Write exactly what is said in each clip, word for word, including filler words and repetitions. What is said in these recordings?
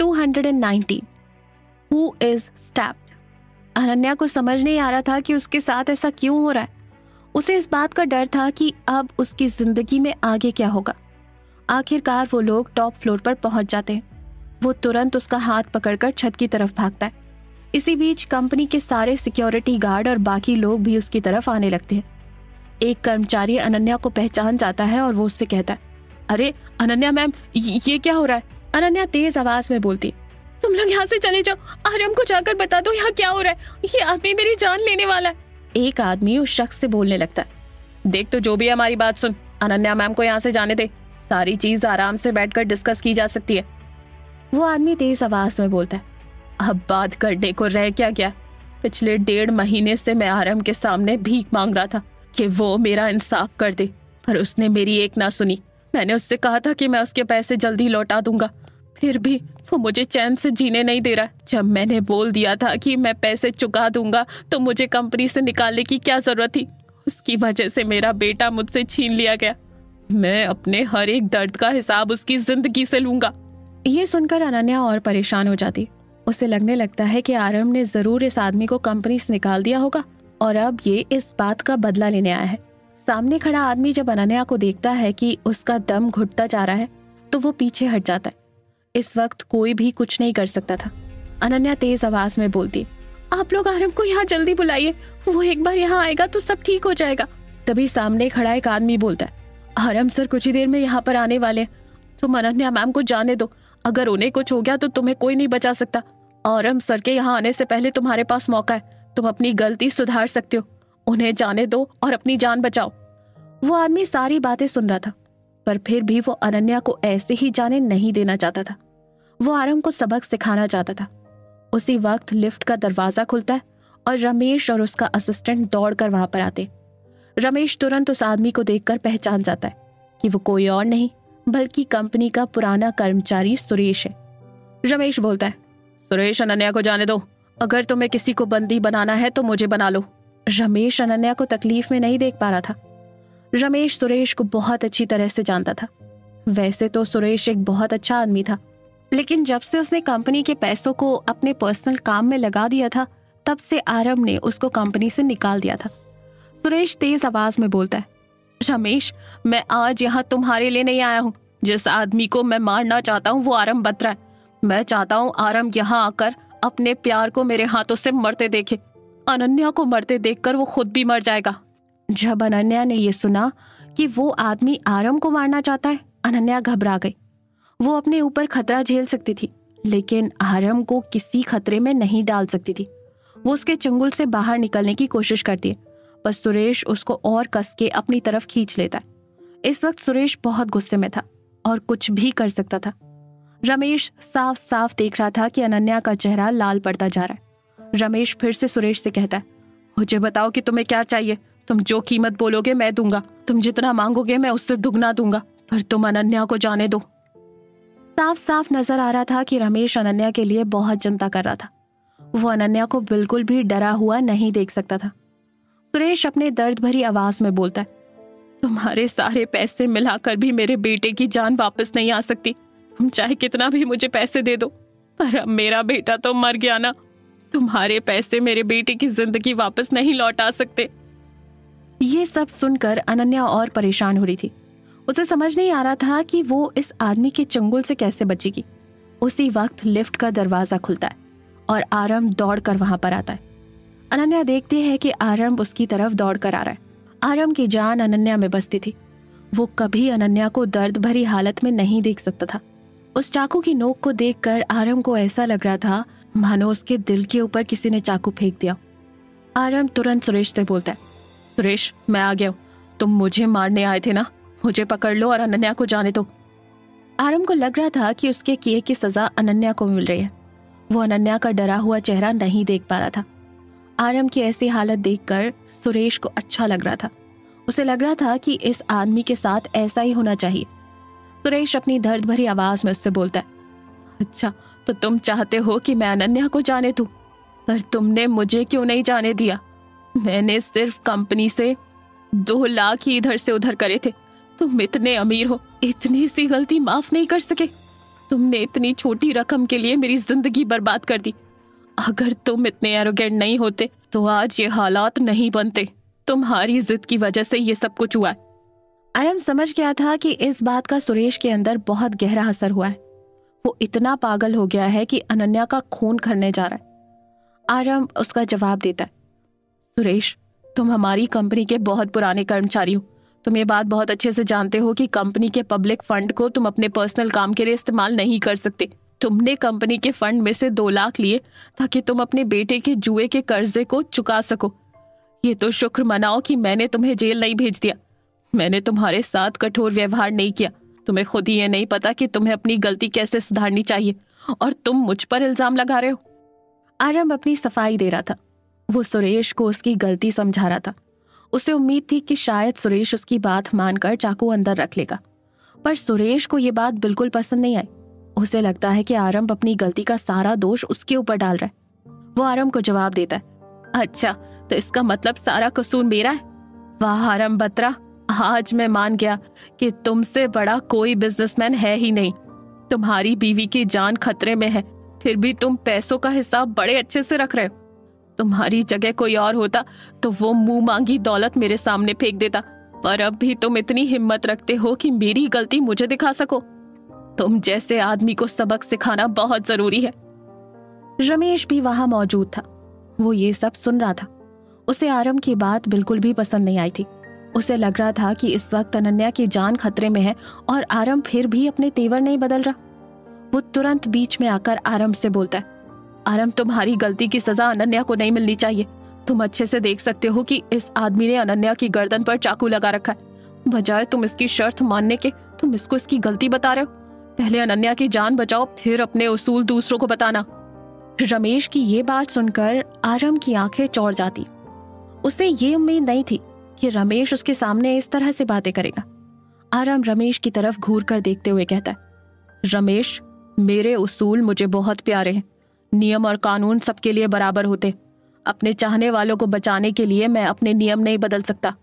To hundred nineteen who is stabbed. Ananya को समझ नहीं आ रहा था कि उसके साथ ऐसा क्यों हो रहा है। उसे इस बात का डर था कि अब उसकी जिंदगी में आगे क्या होगा। आखिरकार वो लोग टॉप फ्लोर पर पहुंच जाते हैं। वो तुरंत उसका हाथ पकड़कर छत की तरफ भागता है। इसी बीच कंपनी के सारे सिक्योरिटी गार्ड और बाकी लोग भी उसकी तरफ आने लगते हैं। एक कर्मचारी अनन्या को पहचान जाता है और वो उससे कहता है, अरे अनन्या मैम, ये क्या हो रहा है? अनन्या तेज आवाज में बोलती है, तुम लोग यहाँ से चले जाओ, आरम को जाकर बता दो यहाँ क्या हो रहा है, ये आदमी मेरी जान लेने वाला है। एक आदमी उस शख्स से बोलने लगता है, देख तो जो भी है हमारी बात सुन, अनन्या मैम को यहाँ से जाने दे, सारी चीज आराम से बैठकर डिस्कस की जा सकती है। वो आदमी तेज आवाज में बोलता है, अब बात करने को रह क्या गया? पिछले डेढ़ महीने से मैं आरम के सामने भीख मांग रहा था कि वो मेरा इंसाफ कर दे, पर उसने मेरी एक ना सुनी। मैंने उससे कहा था कि मैं उसके पैसे जल्दी लौटा दूंगा, फिर भी वो मुझे चैन से जीने नहीं दे रहा। जब मैंने बोल दिया था कि मैं पैसे चुका दूंगा तो मुझे कंपनी से निकालने की क्या जरूरत थी? उसकी वजह से मेरा बेटा मुझसे छीन लिया गया। मैं अपने हर एक दर्द का हिसाब उसकी जिंदगी से लूंगा। ये सुनकर अनन्या और परेशान हो जाती। उसे लगने लगता है कि आरम ने जरूर इस आदमी को कंपनी से निकाल दिया होगा और अब ये इस बात का बदला लेने आया है। सामने खड़ा आदमी जब अनन्या को देखता है कि उसका दम घुटता जा रहा है तो वो पीछे हट जाता है। इस वक्त कोई भी कुछ नहीं कर सकता था। अनन्या तेज आवाज में बोलती, आप लोग आरम को यहाँ जल्दी बुलाइए, वो एक बार यहाँ आएगा तो सब ठीक हो जाएगा। तभी सामने खड़ा एक आदमी बोलता है, आरम सर कुछ ही देर में यहाँ पर आने वाले, तुम अनन्या मैम को जाने दो, अगर उन्हें कुछ हो गया तो तुम्हें कोई नहीं बचा सकता। आरम सर के यहाँ आने से पहले तुम्हारे पास मौका है, तुम अपनी गलती सुधार सकते हो, उन्हें जाने दो और अपनी जान बचाओ। वो आदमी सारी बातें सुन रहा था, पर फिर भी वो अनन्या को ऐसे ही जाने नहीं देना चाहता था। वो आरम को सबक सिखाना चाहता था। उसी वक्त लिफ्ट का दरवाजा खुलता है और रमेश और उसका असिस्टेंट दौड़कर वहां पर आते। रमेश तुरंत उस आदमी को देखकर पहचान जाता है कि वो कोई और नहीं बल्कि कंपनी का पुराना कर्मचारी सुरेश है। रमेश बोलता है, सुरेश अनन्या को जाने दो, अगर तुम्हें किसी को बंदी बनाना है तो मुझे बना लो। रमेश अनन्या को तकलीफ में नहीं देख पा रहा था। रमेश सुरेश को बहुत अच्छी तरह से जानता था। वैसे तो सुरेश एक बहुत अच्छा आदमी था, लेकिन जब से उसने कंपनी के पैसों को अपने पर्सनल काम में लगा दिया था तब से आरम ने उसको कंपनी से निकाल दिया था। सुरेश तेज आवाज में बोलता है, रमेश मैं आज यहाँ तुम्हारे लिए नहीं आया हूँ। जिस आदमी को मैं मारना चाहता हूँ वो आरम बतरा है। मैं चाहता हूँ आरम यहाँ आकर अपने प्यार को मेरे हाथों से मरते देखे। अनन्या को मरते देखकर वो खुद भी मर जाएगा। जब अनन्या ने ये सुना कि वो आदमी आरम को मारना चाहता है, अनन्या घबरा गई। वो अपने ऊपर खतरा झेल सकती थी, लेकिन आरम को किसी खतरे में नहीं डाल सकती थी। वो उसके चंगुल से बाहर निकलने की कोशिश करती है, पर सुरेश उसको और कस के अपनी तरफ खींच लेता है। इस वक्त सुरेश बहुत गुस्से में था और कुछ भी कर सकता था। रमेश साफ साफ देख रहा था कि अनन्या का चेहरा लाल पड़ता जा रहा है। रमेश फिर से सुरेश से कहता है, मुझे बताओ कि तुम्हें क्या चाहिए। तुम जो कीमत बोलोगे मैं दूंगा, तुम जितना मांगोगे मैं उससे दुगना दूंगा, पर तुम अनन्या को जाने दो। साफ साफ नजर आ रहा था कि रमेश अनन्या के लिए बहुत चिंता कर रहा था। वो अनन्या को बिल्कुल भी डरा हुआ नहीं देख सकता था। सुरेश अपने दर्द भरी आवाज में बोलता है, तुम्हारे सारे पैसे मिलाकर भी मेरे बेटे की जान वापस नहीं आ सकती। तुम चाहे कितना भी मुझे पैसे दे दो, पर अब मेरा बेटा तो मर गया ना। तुम्हारे पैसे मेरे बेटे की जिंदगी वापस नहीं लौटा सकते। ये सब सुनकर अनन्या और परेशान हो रही थी। उसे समझ नहीं आ रहा था कि वो इस आदमी के चंगुल से कैसे बचेगी। उसी वक्त लिफ्ट का दरवाजा खुलता है और आरम दौड़कर वहां पर आता है। अनन्या देखती है कि आरम उसकी तरफ दौड़कर आ रहा है। आरम की जान अनन्या में बसती थी। वो कभी अनन्या को दर्द भरी हालत में नहीं देख सकता था। उस चाकू की नोक को देखकर आरम को ऐसा लग रहा था मानो उसके दिल के ऊपर किसी ने चाकू फेंक दिया। आरम तुरंत सुरेश से बोलता है, सुरेश मैं आ गया हूँ, तुम मुझे मारने आए थे ना, मुझे पकड़ लो और अनन्या को जाने दो। आरम को लग रहा था कि उसके किए की सजा अनन्या को मिल रही है। वो अनन्या का डरा हुआ चेहरा नहीं देख पा रहा था। आरम की ऐसी हालत देखकर सुरेश को अच्छा लग रहा था। उसे लग रहा था कि इस आदमी के साथ ऐसा ही होना चाहिए। सुरेश अपनी दर्द भरी आवाज में उससे बोलता है, अच्छा तो तुम चाहते हो कि मैं अनन्या को जाने दूं, पर तुमने मुझे क्यों नहीं जाने दिया? मैंने सिर्फ कंपनी से दो लाख ही इधर से उधर करे थे। तुम इतने अमीर हो, इतनी सी गलती माफ नहीं कर सके? तुमने इतनी छोटी रकम के लिए मेरी जिंदगी बर्बाद कर दी। अगर तुम इतने एरोगेंट नहीं होते तो आज ये हालात नहीं बनते। तुम्हारी जिद की वजह से ये सब कुछ हुआ है। आरम समझ गया था कि इस बात का सुरेश के अंदर बहुत गहरा असर हुआ है। वो इतना पागल हो गया है कि अनन्या का खून करने जा रहा है। आरम उसका जवाब देता है, सुरेश, तुम हमारी कंपनी के बहुत पुराने कर्मचारी हो। तुम ये बात बहुत अच्छे से जानते हो कि कंपनी के पब्लिक फंड को तुम अपने पर्सनल काम के लिए इस्तेमाल नहीं कर सकते। तुमने कंपनी के फंड में से दो लाख लिए ताकि तुम अपने बेटे के जुए के कर्जे को चुका सको। ये तो शुक्र मनाओ कि मैंने तुम्हें जेल नहीं भेज दिया। मैंने तुम्हारे साथ कठोर व्यवहार नहीं किया। तुम्हें खुद ही ये नहीं पता कि तुम्हें अपनी गलती कैसे सुधारनी चाहिए और तुम मुझ पर इल्जाम लगा रहे हो। आरंभ अपनी सफाई दे रहा था। वो सुरेश को उसकी गलती समझा रहा था। उसे उम्मीद थी कि शायद सुरेश उसकी बात मानकर चाकू अंदर रख लेगा, पर सुरेश को ये बात बिल्कुल पसंद नहीं आई। उसे लगता है कि आरंभ अपनी गलती का सारा दोष उसके ऊपर डाल रहा है। वो आरंभ को जवाब देता है, अच्छा तो इसका मतलब सारा कसूर मेरा है। वाह आरंभ बत्रा, आज मैं मान गया कि तुमसे बड़ा कोई बिजनेसमैन है ही नहीं। तुम्हारी बीवी की जान खतरे में है, फिर भी तुम पैसों का हिसाब बड़े अच्छे से रख रहे हो। तुम्हारी जगह कोई और होता तो वो मुंह मांगी दौलत मेरे सामने फेंक देता, पर अब भी तुम इतनी हिम्मत रखते हो कि मेरी गलती मुझे दिखा सको। तुम जैसे आदमी को सबक सिखाना बहुत जरूरी है। रमेश भी वहां मौजूद था। वो ये सब सुन रहा था। उसे आरंभ की बात बिल्कुल भी पसंद नहीं आई थी। उसे लग रहा था कि इस वक्त अनन्या की जान खतरे में है और आरंभ फिर भी अपने तेवर नहीं बदल रहा। वो तुरंत बीच में आकर आरंभ से बोलता है, आरंभ, तुम्हारी गलती की सजा अनन्या को नहीं मिलनी चाहिए। तुम अच्छे से देख सकते हो कि इस आदमी ने अनन्या की गर्दन पर चाकू लगा रखा है। बजाय तुम इसकी शर्त मानने के, तुम इसको इसकी गलती बता रहे हो। पहले अनन्या की जान बचाओ, फिर अपने उसूल दूसरों को बताना। रमेश की ये बात सुनकर आरंभ की आंखें चौड़ जाती। उसे ये उम्मीद नहीं थी कि रमेश उसके सामने इस तरह से बातें करेगा। आरंभ रमेश की तरफ घूर कर देखते हुए कहता है, रमेश, मेरे उसूल मुझे बहुत प्यारे हैं। नियम और कानून सबके लिए बराबर होते। अपने चाहने वालों को बचाने के लिए मैं अपने नियम नहीं बदल सकता।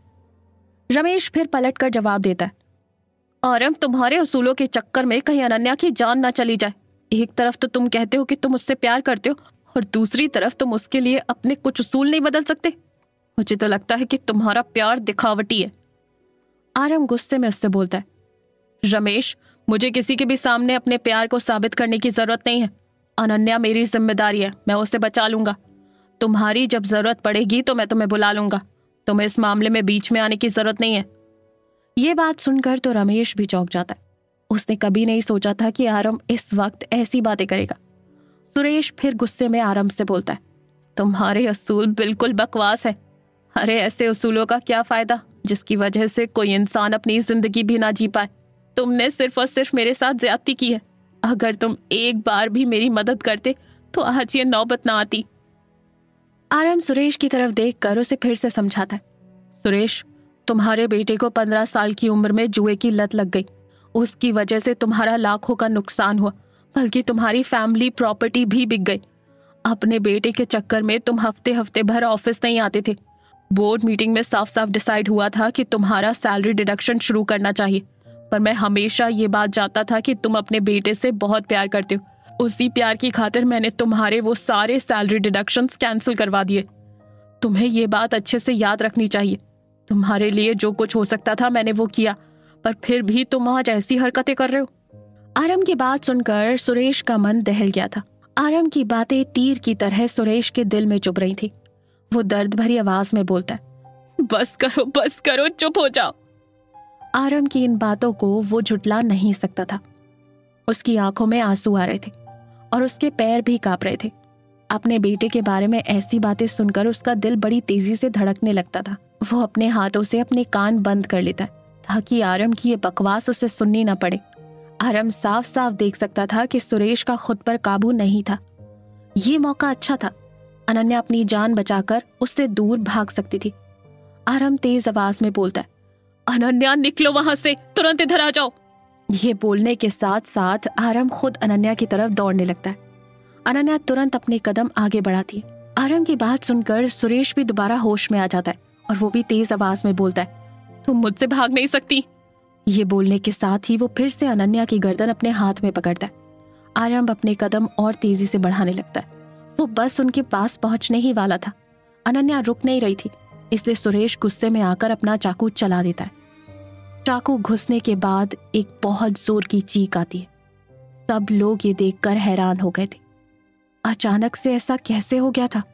रमेश फिर पलटकर जवाब देता है, आरंभ, तुम्हारे उसूलों के चक्कर में कहीं अनन्या की जान ना चली जाए। एक तरफ तो तुम कहते हो कि तुम उससे प्यार करते हो और दूसरी तरफ तुम उसके लिए अपने कुछ उसूल नहीं बदल सकते। मुझे तो लगता है कि तुम्हारा प्यार दिखावटी है। आरंभ गुस्से में उससे बोलता है, रमेश, मुझे किसी के भी सामने अपने प्यार को साबित करने की जरूरत नहीं है। अनन्या मेरी जिम्मेदारी है, मैं उसे बचा लूंगा। तुम्हारी जब जरूरत पड़ेगी तो मैं तुम्हें बुला लूंगा। तुम्हें इस मामले में बीच में आने की जरूरत नहीं है। ये बात सुनकर तो रमेश भी चौंक जाता है। उसने कभी नहीं सोचा था कि आरंभ इस वक्त ऐसी बातें करेगा। सुरेश फिर गुस्से में आरंभ से बोलता है, तुम्हारे असूल बिल्कुल बकवास है। अरे ऐसे उसूलों का क्या फायदा जिसकी वजह से कोई इंसान अपनी जिंदगी भी ना जी पाए। तुमने सिर्फ और सिर्फ मेरे साथ ज्यादती की है। अगर तुम एक बार भी मेरी मदद करते तो आज ये नौबत ना आती। आरंभ सुरेश की तरफ देखकर उसे फिर से समझाता है, सुरेश, तुम्हारे बेटे को पंद्रह साल की उम्र में जुए की लत लग गई। उसकी वजह से तुम्हारा लाखों का नुकसान हुआ, बल्कि तुम्हारी फैमिली प्रॉपर्टी भी बिक गई। अपने बेटे के चक्कर में तुम हफ्ते हफ्ते भर ऑफिस नहीं आते थे। बोर्ड मीटिंग में साफ साफ डिसाइड हुआ था कि तुम्हारा सैलरी डिडक्शन शुरू करना चाहिए, पर मैं हमेशा ये बात जानता था कि तुम अपने बेटे से बहुत प्यार करते हो। उसी प्यार की खातिर मैंने तुम्हारे वो सारे सैलरी डिडक्शंस कैंसिल करवा दिए। तुम्हें ये बात अच्छे से याद रखनी चाहिए। तुम्हारे लिए जो कुछ हो सकता था मैंने वो किया, पर फिर भी तुम आज ऐसी हरकतें कर रहे हो। आरंभ की बात सुनकर सुरेश का मन दहल गया था। आरंभ की बातें तीर की तरह सुरेश के दिल में चुभ रही थी। वो दर्द भरी आवाज में बोलता है, बस करो बस करो, चुप हो जाओ। आरंभ की इन बातों को वो झुटला नहीं सकता था। उसकी आंखों में आंसू आ रहे थे और उसके पैर भी कांप रहे थे। अपने बेटे के बारे में ऐसी बातें सुनकर उसका दिल बड़ी तेजी से धड़कने लगता था। वो अपने हाथों से अपने कान बंद कर लेता ताकि आरंभ की ये बकवास उसे सुननी न पड़े। आरंभ साफ साफ देख सकता था कि सुरेश का खुद पर काबू नहीं था। ये मौका अच्छा था। अनन्या अपनी जान बचाकर उससे दूर भाग सकती थी। आरंभ तेज आवाज में बोलता है, अनन्या, निकलो वहां से, तुरंत इधर आ जाओ। ये बोलने के साथ साथ आरंभ खुद अनन्या की तरफ दौड़ने लगता है। अनन्या तुरंत अपने कदम आगे बढ़ाती है। आरंभ की बात सुनकर सुरेश भी दोबारा होश में आ जाता है और वो भी तेज आवाज में बोलता है, तुम मुझसे भाग नहीं सकती। ये बोलने के साथ ही वो फिर से अनन्या की गर्दन अपने हाथ में पकड़ता है। आरंभ अपने कदम और तेजी से बढ़ाने लगता है। वो बस उनके पास पहुंचने ही वाला था। अनन्या रुक नहीं रही थी, इसलिए सुरेश गुस्से में आकर अपना चाकू चला देता है। चाकू घुसने के बाद एक बहुत जोर की चीख आती है। सब लोग ये देखकर हैरान हो गए थे। अचानक से ऐसा कैसे हो गया था?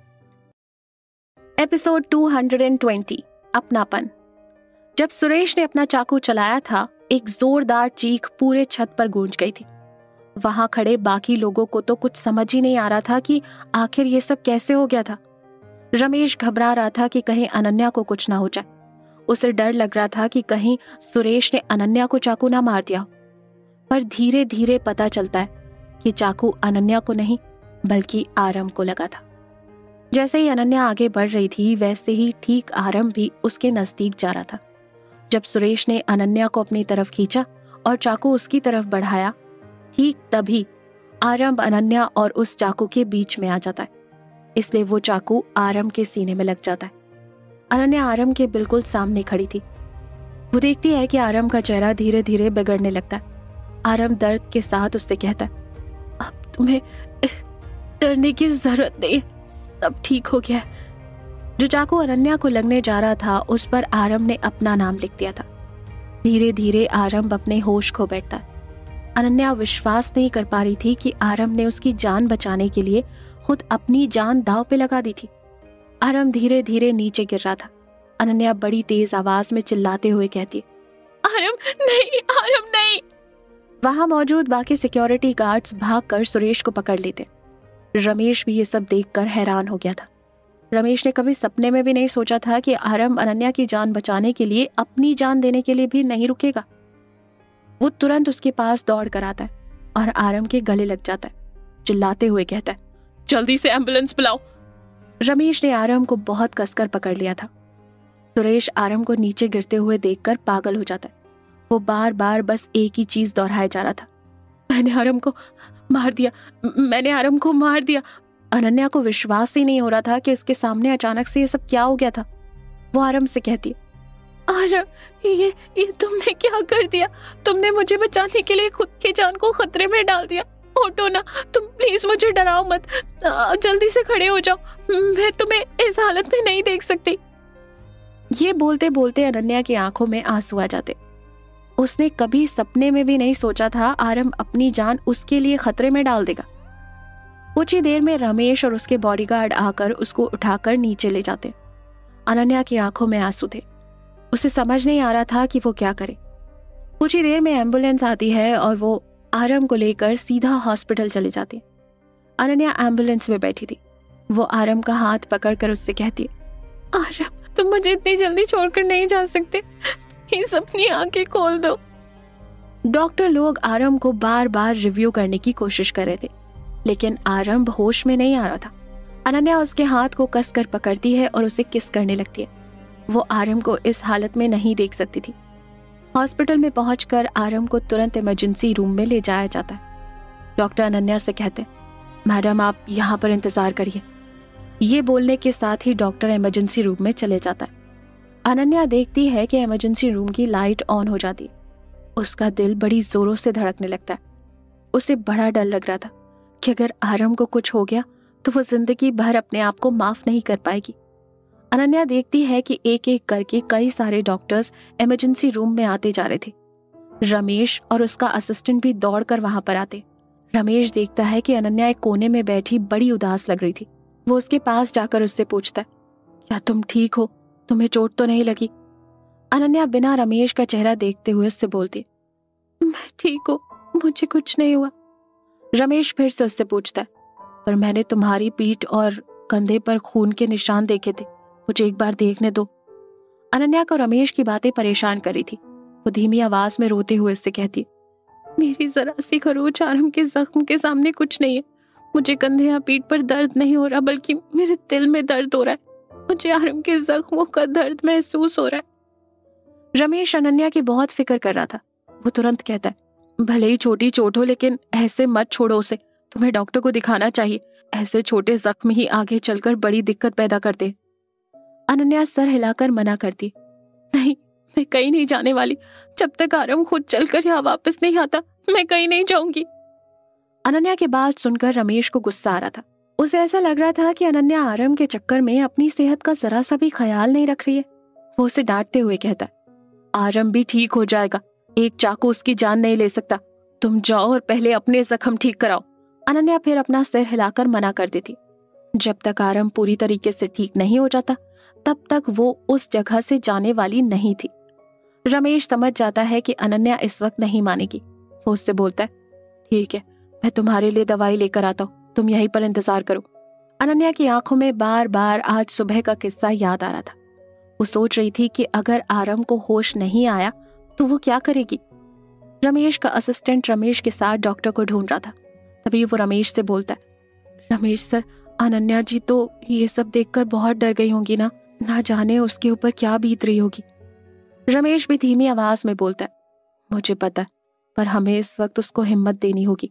एपिसोड दो सौ बीस, अपनापन। जब सुरेश ने अपना चाकू चलाया था, एक जोरदार चीख पूरे छत पर गूंज गई थी। वहां खड़े बाकी लोगों को तो कुछ समझ ही नहीं आ रहा था कि आखिर ये सब कैसे हो गया था। रमेश घबरा रहा था कि कहीं अनन्या को कुछ ना हो जाए। उसे डर लग रहा था कि कहीं सुरेश ने अनन्या को चाकू ना मार दिया। पर धीरे धीरे पता चलता है कि चाकू अनन्या को नहीं बल्कि आरंभ को लगा था। जैसे ही अनन्या आगे बढ़ रही थी, वैसे ही ठीक आरंभ भी उसके नजदीक जा रहा था। जब सुरेश ने अनन्या को अपनी तरफ खींचा और चाकू उसकी तरफ बढ़ाया, ठीक तभी आरंभ अनन्या और उस चाकू के बीच में आ जाता है। इसलिए वो चाकू आरंभ के सीने में लग जाता है। अनन्या आरंभ के बिल्कुल सामने खड़ी थी। वो देखती है कि आरंभ का चेहरा धीरे धीरे बिगड़ने लगता है। आरंभ दर्द के साथ उससे कहता है, अब तुम्हें डरने की जरूरत नहीं, सब ठीक हो गया है। जो चाकू अनन्या को लगने जा रहा था, उस पर आरंभ ने अपना नाम लिख दिया था। धीरे धीरे आरंभ अपने होश खो बैठता है। अनन्या विश्वास नहीं कर पा रही थी कि आरंभ ने उसकी जान बचाने के लिए खुद अपनी जान दांव पे लगा दी थी। आरंभ धीरे धीरे नीचे गिर रहा था। अनन्या बड़ी तेज आवाज में चिल्लाते हुए कहती, आरंभ नहीं, आरंभ नहीं। वहां मौजूद बाकी सिक्योरिटी गार्ड्स भागकर सुरेश को पकड़ लेते। रमेश भी ये सब देखकर हैरान हो गया था। रमेश ने कभी सपने में भी नहीं सोचा था कि आरंभ अनन्या की जान बचाने के लिए अपनी जान देने के लिए भी नहीं रुकेगा। वो तुरंत उसके पास दौड़ कर आता है और आरंभ के गले लग जाता है, चिल्लाते हुए कहता है, जल्दी से एम्बुलेंस बुलाओ। रमेश ने आरंभ को बहुत कसकर पकड़ लिया था। सुरेश आरंभ को नीचे गिरते हुए देखकर पागल हो जाता है। वो बार बार बस एक ही चीज दोहराया जा रहा था, मैंने आरंभ को मार दिया, मैंने आरंभ को मार दिया। अनन्या को विश्वास ही नहीं हो रहा था कि उसके सामने अचानक से ये सब क्या हो गया था। वो आरंभ से कहती है, आरंभ, ये ये तुमने क्या कर दिया? तुमने मुझे बचाने के लिए खुद की जान को खतरे में डाल दिया। उठो ना, तुम प्लीज, मुझे डराओ मत, जल्दी से खड़े हो जाओ, मैं तुम्हें इस हालत में नहीं देख सकती। ये बोलते बोलते अनन्या की आंखों में आंसू आ जाते। उसने कभी सपने में भी नहीं सोचा था आरंभ अपनी जान उसके लिए खतरे में डाल देगा। कुछ ही देर में रमेश और उसके बॉडीगार्ड आकर उसको उठाकर नीचे ले जाते। अनन्या की आंखों में आंसू थे। उसे समझ नहीं आ रहा था कि वो क्या करे। कुछ ही देर में एम्बुलेंस आती है और वो आरंभ को लेकर सीधा हॉस्पिटल चले जाती। अनन्या एम्बुलेंस में बैठी थी। वो आरंभ का हाथ पकड़कर उससे कहती है, आरंभ, तुम मुझे इतनी जल्दी छोड़कर नहीं जा सकते, प्लीज अपनी आंखें खोल दो। डॉक्टर लोग आरंभ को बार बार रिव्यू करने की कोशिश कर रहे थे, लेकिन आरंभ होश में नहीं आ रहा था। अनन्या उसके हाथ को कसकर पकड़ती है और उसे किस करने लगती है। वो आरंभ को इस हालत में नहीं देख सकती थी। हॉस्पिटल में पहुंचकर आरंभ को तुरंत इमरजेंसी रूम में ले जाया जाता है। डॉक्टर अनन्या से कहते, मैडम आप यहाँ पर इंतजार करिए। ये बोलने के साथ ही डॉक्टर इमरजेंसी रूम में चले जाता है। अनन्या देखती है कि इमरजेंसी रूम की लाइट ऑन हो जाती है। उसका दिल बड़ी जोरों से धड़कने लगता है। उसे बड़ा डर लग रहा था कि अगर आरंभ को कुछ हो गया तो वो जिंदगी भर अपने आप को माफ नहीं कर पाएगी। अनन्या देखती है कि एक एक करके कई सारे डॉक्टर्स इमरजेंसी रूम में आते जा रहे थे। रमेश और उसका असिस्टेंट भी दौड़कर वहां पर आते। रमेश देखता है कि अनन्या एक कोने में बैठी बड़ी उदास लग रही थी। वो उसके पास जाकर उससे पूछता है, क्या तुम ठीक हो? तुम्हें चोट तो नहीं लगी? अनन्या बिना रमेश का चेहरा देखते हुए उससे बोलती, मैं ठीक हूँ, मुझे कुछ नहीं हुआ। रमेश फिर से उससे पूछता है, पर मैंने तुम्हारी पीठ और कंधे पर खून के निशान देखे थे, मुझे एक बार देखने दो। अनन्या को रमेश की बातें परेशान कर रही थी। वो धीमी आवाज में रोते हुए उससे कहती, मेरी जरा सी खरोंच आरंभ के जख्म के सामने कुछ नहीं है। मुझे कंधे या पीठ पर दर्द नहीं हो रहा, बल्कि मेरे दिल में दर्द हो रहा है। मुझे आरंभ के जख्मों का दर्द महसूस हो रहा है। रमेश अनन्या की बहुत फिक्र कर रहा था। वो तुरंत कहता है, भले ही छोटी चोट हो, लेकिन ऐसे मत छोड़ो उसे, तुम्हें डॉक्टर को दिखाना चाहिए। ऐसे छोटे जख्म ही आगे चलकर बड़ी दिक्कत पैदा करते। अनन्या सर हिलाकर मना करती, नहीं, मैं कहीं नहीं जाने वाली। जब तक आरंभ खुद चलकर यहाँ वापस नहीं आता, मैं कहीं नहीं जाऊंगी। अनन्या की बात सुनकर रमेश को गुस्सा आ रहा था। उसे ऐसा लग रहा था कि अनन्या आरम के चक्कर में अपनी सेहत का जरा सा भी ख्याल नहीं रख रही है। वो उसे डांटते हुए कहता है, आरम भी ठीक हो जाएगा, एक चाकू उसकी जान नहीं ले सकता, तुम जाओ और पहले अपने जख्म ठीक कराओ। अनन्या फिर अपना सिर हिलाकर मना कर देती। जब तक आरम पूरी तरीके से ठीक नहीं हो जाता तब तक वो उस जगह से जाने वाली नहीं थी। रमेश समझ जाता है कि अनन्या इस वक्त नहीं मानेगी। वो उससे बोलता है, ठीक है, मैं तुम्हारे लिए दवाई लेकर आता हूँ, तुम यहीं पर इंतजार करो। अनन्या की आंखों में बार बार आज सुबह का किस्सा याद आ रहा था। वो सोच रही थी कि अगर आरम को होश नहीं आया तो वो क्या करेगी। रमेश का असिस्टेंट रमेश के साथ डॉक्टर को ढूंढ रहा था। तभी वो रमेश से बोलता है, रमेश सर, अनन्या जी तो ये सब देखकर बहुत डर गई होंगी ना, ना जाने उसके ऊपर क्या बीत रही होगी। रमेश भी धीमी आवाज में बोलता है, मुझे पता है, पर हमें इस वक्त उसको हिम्मत देनी होगी।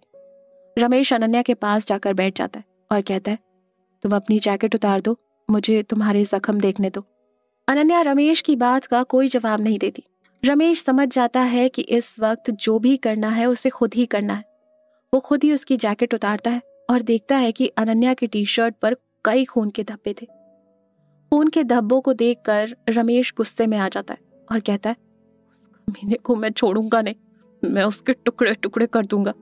रमेश अनन्या के पास जाकर बैठ जाता है और कहता है, तुम अपनी जैकेट उतार दो, मुझे तुम्हारे जख्म देखने दो। अनन्या रमेश की बात का कोई जवाब नहीं देती। रमेश समझ जाता है कि इस वक्त जो भी करना है उसे खुद ही करना है। वो खुद ही उसकी जैकेट उतारता है और देखता है कि अनन्या की टी शर्ट पर कई खून के धब्बे थे। खून के धब्बों को देखकर रमेश गुस्से में आ जाता है और कहता है, उस कमीने को मैं छोड़ूंगा नहीं, मैं उसके टुकड़े टुकड़े कर दूंगा।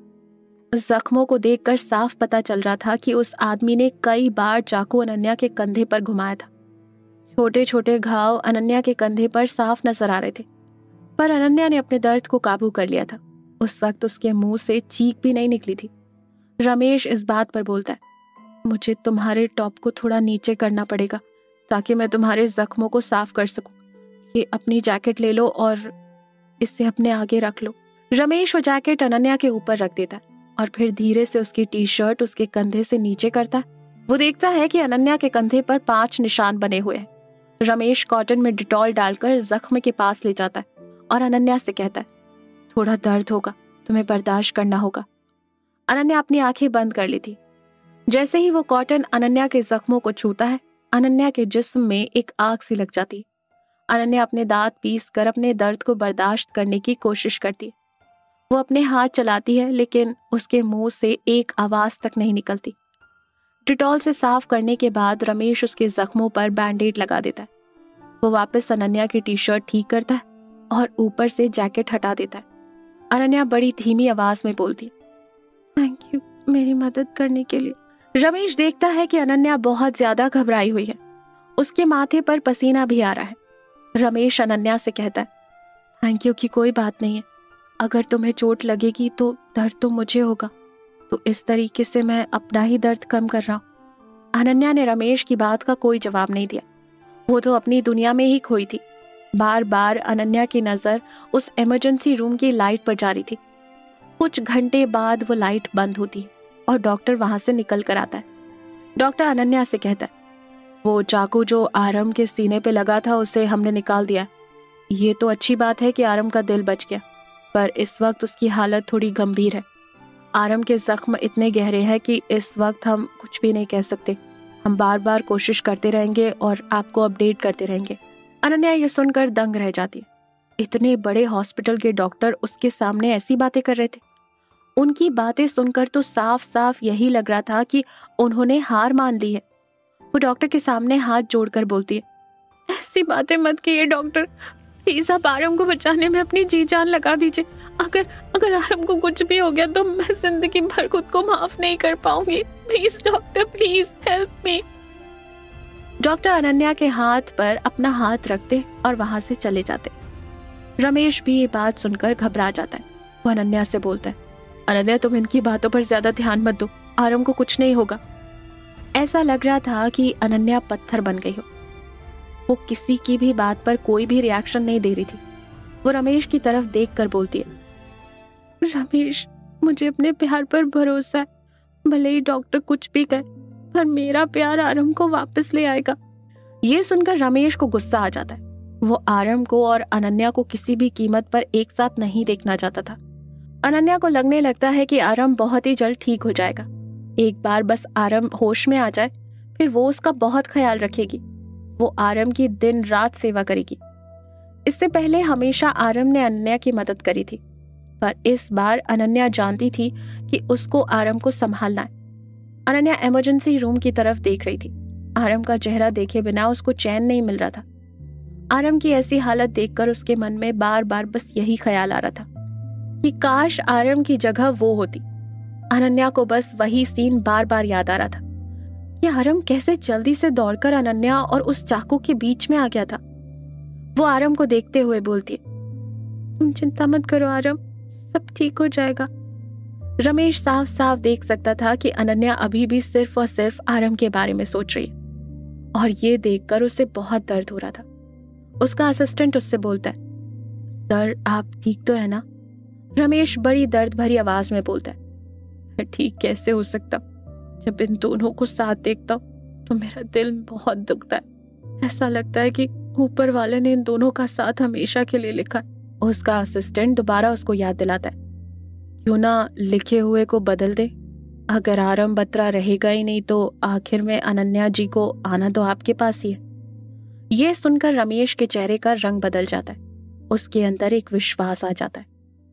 जख्मों को देखकर साफ पता चल रहा था कि उस आदमी ने कई बार चाकू अनन्या के कंधे पर घुमाया था। छोटे छोटे घाव अनन्या के कंधे पर साफ नजर आ रहे थे, पर अनन्या ने अपने दर्द को काबू कर लिया था। उस वक्त उसके मुंह से चीख भी नहीं निकली थी। रमेश इस बात पर बोलता है, मुझे तुम्हारे टॉप को थोड़ा नीचे करना पड़ेगा ताकि मैं तुम्हारे जख्मों को साफ कर सकूं। ये अपनी जैकेट ले लो और इसे अपने आगे रख लो। रमेश वो जैकेट अनन्या के ऊपर रख देता है और फिर धीरे से उसकी टी शर्ट उसके कंधे से नीचे करता है। वो देखता है कि अनन्या के कंधे पर पांच निशान बने हुए हैं। रमेश कॉटन में डिटॉल डालकर जख्म के पास ले जाता है और अनन्या से कहता है, थोड़ा दर्द होगा, तुम्हें बर्दाश्त करना होगा। अनन्या अपनी आंखें बंद कर ली थी। जैसे ही वो कॉटन अनन्या के जख्मों को छूता है, अनन्या के जिस्म में एक आग सी लग जाती है। अनन्या अपने दांत पीस कर अपने दर्द को बर्दाश्त करने की कोशिश करती है। वो अपने हाथ चलाती है लेकिन उसके मुंह से एक आवाज तक नहीं निकलती। डिटॉल से साफ करने के बाद रमेश उसके जख्मों पर बैंडेड लगा देता है। वो वापस अनन्या की टी शर्ट ठीक करता है और ऊपर से जैकेट हटा देता है। अनन्या बड़ी धीमी आवाज में बोलती, थैंक यू मेरी मदद करने के लिए। रमेश देखता है कि अनन्या बहुत ज्यादा घबराई हुई है। उसके माथे पर पसीना भी आ रहा है। रमेश अनन्या से कहता है, थैंक यू की कोई बात नहीं है, अगर तुम्हें चोट लगेगी तो दर्द तो मुझे होगा, तो इस तरीके से मैं अपना ही दर्द कम कर रहा हूँ। अनन्या ने रमेश की बात का कोई जवाब नहीं दिया। वो तो अपनी दुनिया में ही खोई थी। बार बार अनन्या की नजर उस इमरजेंसी रूम की लाइट पर जा रही थी। कुछ घंटे बाद वो लाइट बंद होती और डॉक्टर वहां से निकल कर आता है। डॉक्टर अनन्या से कहता है, वो चाकू जो आरम के सीने पे लगा था उसे हमने निकाल दिया। ये तो अच्छी बात है कि आरम का दिल बच गया, पर इस वक्त उसकी हालत थोड़ी गंभीर है। आरम के जख्म इतने गहरे हैं कि इस वक्त हम कुछ भी नहीं कह सकते। हम बार बार कोशिश करते रहेंगे और आपको अपडेट करते रहेंगे। अनन्या ये सुनकर दंग रह जाती है। इतने बड़े हॉस्पिटल के डॉक्टर उसके सामने ऐसी बातें कर रहे थे। उनकी बातें सुनकर तो साफ साफ यही लग रहा था कि उन्होंने हार मान ली है। वो डॉक्टर के सामने हाथ जोड़कर बोलती है, ऐसी बातें मत कीजिए डॉक्टर, प्लीज आप आरम को बचाने में अपनी जी जान लगा दीजिए। अगर अगर आरम को कुछ भी हो गया तो मैं जिंदगी भर खुद को माफ नहीं कर पाऊंगी। Please doctor, please help me. Doctor Ananya के हाथ पर अपना हाथ रखते और वहां से चले जाते। रमेश भी ये बात सुनकर घबरा जाता है। वो अनन्या से बोलता है, अनन्या तुम इनकी बातों पर ज्यादा ध्यान मत दो, आरम को कुछ नहीं होगा। ऐसा लग रहा था कि अनन्या पत्थर बन गई हो। वो किसी की भी बात पर कोई भी रिएक्शन नहीं दे रही थी। वो रमेश की तरफ देखकर बोलती है, रमेश मुझे अपने प्यार पर भरोसा है, भले ही डॉक्टर कुछ भी कहे, पर मेरा प्यार आरम को वापस ले आएगा। ये सुनकर रमेश को गुस्सा आ जाता है। वो आरम को और अनन्या को किसी भी कीमत पर एक साथ नहीं देखना चाहता था। अनन्या को लगने लगता है कि आरम बहुत ही जल्द ठीक हो जाएगा। एक बार बस आरम होश में आ जाए, फिर वो उसका बहुत ख्याल रखेगी। वो आरम की दिन रात सेवा करेगी। इससे पहले हमेशा आरम ने अनन्या की मदद करी थी, पर इस बार अनन्या जानती थी कि उसको आरम को संभालना है। अनन्या इमरजेंसी रूम की तरफ देख रही थी। आरम का चेहरा देखे बिना उसको चैन नहीं मिल रहा था। आरम की ऐसी हालत देखकर उसके मन में बार बार बस यही ख्याल आ रहा था कि काश आरम की जगह वो होती। अनन्या को बस वही सीन बार बार याद आ रहा था कि आरम कैसे जल्दी से दौड़कर अनन्या और उस चाकू के बीच में आ गया था। वो आरम को देखते हुए बोलती है, तुम चिंता मत करो आरम, सब ठीक हो जाएगा। रमेश साफ साफ देख सकता था कि अनन्या अभी भी सिर्फ और सिर्फ आरम के बारे में सोच रही है और ये देखकर उसे बहुत दर्द हो रहा था। उसका असिस्टेंट उससे बोलता है, सर आप ठीक तो है ना? रमेश बड़ी दर्द भरी आवाज में बोलता है, मैं ठीक कैसे हो सकता? जब इन दोनों को साथ देखता हूं तो मेरा दिल बहुत दुखता है। ऐसा लगता है कि ऊपर वाले ने इन दोनों का साथ हमेशा के लिए लिखा है। उसका असिस्टेंट दोबारा उसको याद दिलाता है, क्यों ना लिखे हुए को बदल दे? अगर आरम बतरा रहेगा ही नहीं तो आखिर में अनन्या जी को आना तो आपके पास ही है। ये सुनकर रमेश के चेहरे का रंग बदल जाता है। उसके अंदर एक विश्वास आ जाता है।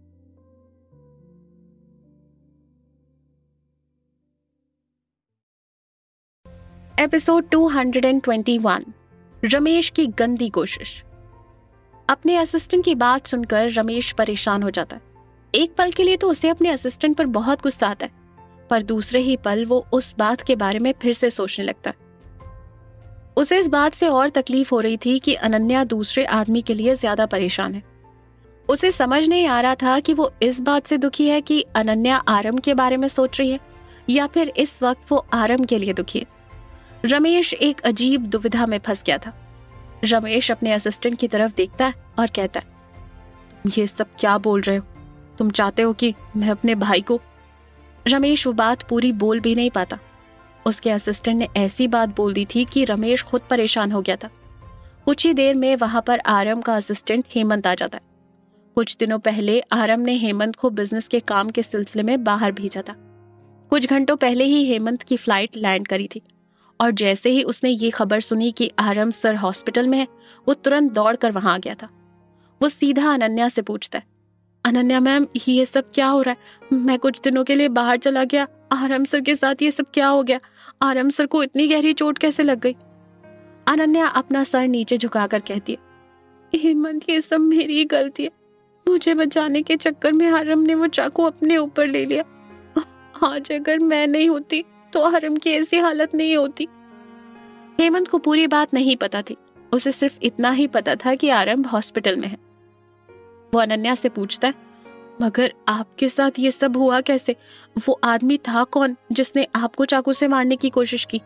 Episode two hundred twenty one, Ramesh की गंदी कोशिश। अपने असिस्टेंट की बात सुनकर रमेश परेशान हो जाता है। एक पल के लिए तो उसे अपने असिस्टेंट पर बहुत गुस्सा आता है, पर दूसरे ही पल वो उस बात के बारे में फिर से सोचने लगता है। उसे इस बात से और तकलीफ हो रही थी कि अनन्या दूसरे आदमी के लिए ज्यादा परेशान है। उसे समझ नहीं आ रहा था कि वो इस बात से दुखी है कि अनन्या आरम के बारे में सोच रही है या फिर इस वक्त वो आरम के लिए दुखी है। रमेश एक अजीब दुविधा में फंस गया था। रमेश अपने असिस्टेंट की तरफ देखता है और कहता है, तुम ये सब क्या बोल रहे हो? तुम चाहते हो कि मैं अपने भाई को? रमेश वो बात पूरी बोल भी नहीं पाता। उसके असिस्टेंट ने ऐसी बात बोल दी थी कि रमेश खुद परेशान हो गया था। कुछ ही देर में वहां पर आरम का असिस्टेंट हेमंत आ जाता है। कुछ दिनों पहले आरम ने हेमंत को बिजनेस के काम के सिलसिले में बाहर भेजा था। कुछ घंटों पहले ही हेमंत की फ्लाइट लैंड करी थी और जैसे ही उसने ये खबर सुनी कि आरम सर हॉस्पिटल में है, वो तुरंत दौड़कर वहां आ गया था। वो सीधा अनन्या से पूछता है, अनन्या मैम ये सब क्या हो रहा है? मैं कुछ दिनों के लिए बाहर चला गया, आरम सर के साथ ये सब क्या हो गया? आरम सर को इतनी गहरी चोट कैसे लग गई? अनन्या अपना सर नीचे झुकाकर कहती है, हेमंत ये सब मेरी गलती है। मुझे बचाने के चक्कर में आरम ने वो चाकू अपने ऊपर ले लिया। आज अगर मैं नहीं होती तो आरम की ऐसी हालत नहीं होती। हेमंत को पूरी बात नहीं पता थी। उसे सिर्फ इतना ही पता था कि आरम हॉस्पिटल में है। वो अनन्या से पूछता है, मगर आपके साथ ये सब हुआ कैसे? वो आदमी था कौन जिसने आपको चाकू से मारने की कोशिश की?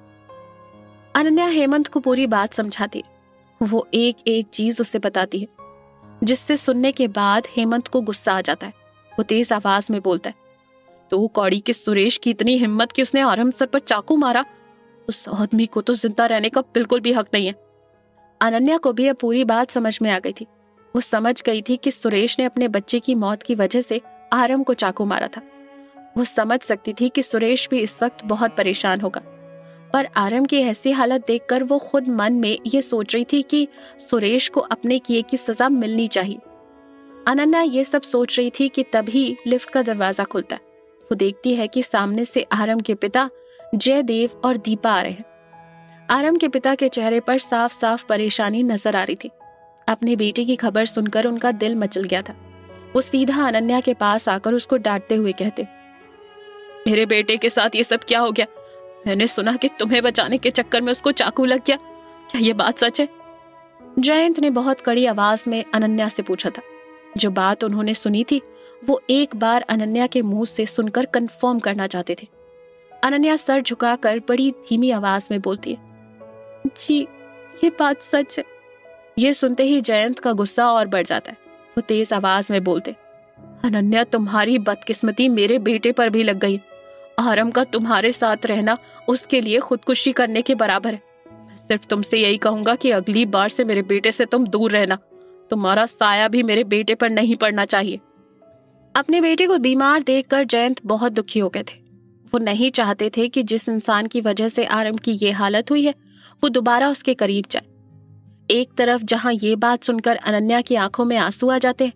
अनन्या हेमंत को पूरी बात समझाती है। वो एक एक चीज उसे बताती है, जिससे सुनने के बाद हेमंत को गुस्सा आ जाता है। वो तेज आवाज में बोलता है, तो कौड़ी के सुरेश की इतनी हिम्मत कि उसने आरम सर पर चाकू मारा। उस आदमी को तो जिंदा रहने का बिल्कुल भी हक नहीं है। अनन्या को भी अब पूरी बात समझ में आ गई थी। वो समझ गई थी कि सुरेश ने अपने बच्चे की मौत की वजह से आरम को चाकू मारा था। वो समझ सकती थी कि सुरेश भी इस वक्त बहुत परेशान होगा, पर आरम की ऐसी हालत देखकर वो खुद मन में ये सोच रही थी कि सुरेश को अपने किए की सजा मिलनी चाहिए। अनन्या ये सब सोच रही थी कि तभी लिफ्ट का दरवाजा खुलता है। वो देखती है कि सामने से आरम के पिता जयदेव और दीपा आ रहे हैं। आरम के पिता के चेहरे पर साफ साफ परेशानी नजर आ रही थी। अपनी बेटी की खबर सुनकर उनका दिल मचल गया था। वो सीधा अनन्या के पास आकर उसको डांटते हुए कहते, मेरे बेटे के साथ ये सब क्या हो गया? मैंने सुना कि तुम्हें बचाने के चक्कर में उसको चाकू लग गया। क्या ये बात सच है? जयंत ने बहुत कड़ी आवाज में अनन्या से पूछा था। जो बात उन्होंने सुनी थी वो एक बार अनन्या के मुंह से सुनकर कंफर्म करना चाहते थे। अनन्या सर झुकाकर बड़ी धीमी आवाज में बोलती है, जी ये बात सच है। ये सुनते ही जयंत का गुस्सा और बढ़ जाता है। वो तेज आवाज में बोलते, अनन्या तुम्हारी बदकिस्मती मेरे बेटे पर भी लग गई। आरम का तुम्हारे साथ रहना उसके लिए खुदकुशी करने के बराबर है। मैं सिर्फ तुमसे यही कहूंगा कि अगली बार से मेरे बेटे से तुम दूर रहना। तुम्हारा साया भी मेरे बेटे पर नहीं पड़ना चाहिए। अपने बेटे को बीमार देखकर जयंत बहुत दुखी हो गए थे। वो नहीं चाहते थे कि जिस इंसान की वजह से आरम की ये हालत हुई है वो दोबारा उसके करीब जाए। एक तरफ जहां ये बात सुनकर अनन्या की आंखों में आंसू आ जाते हैं,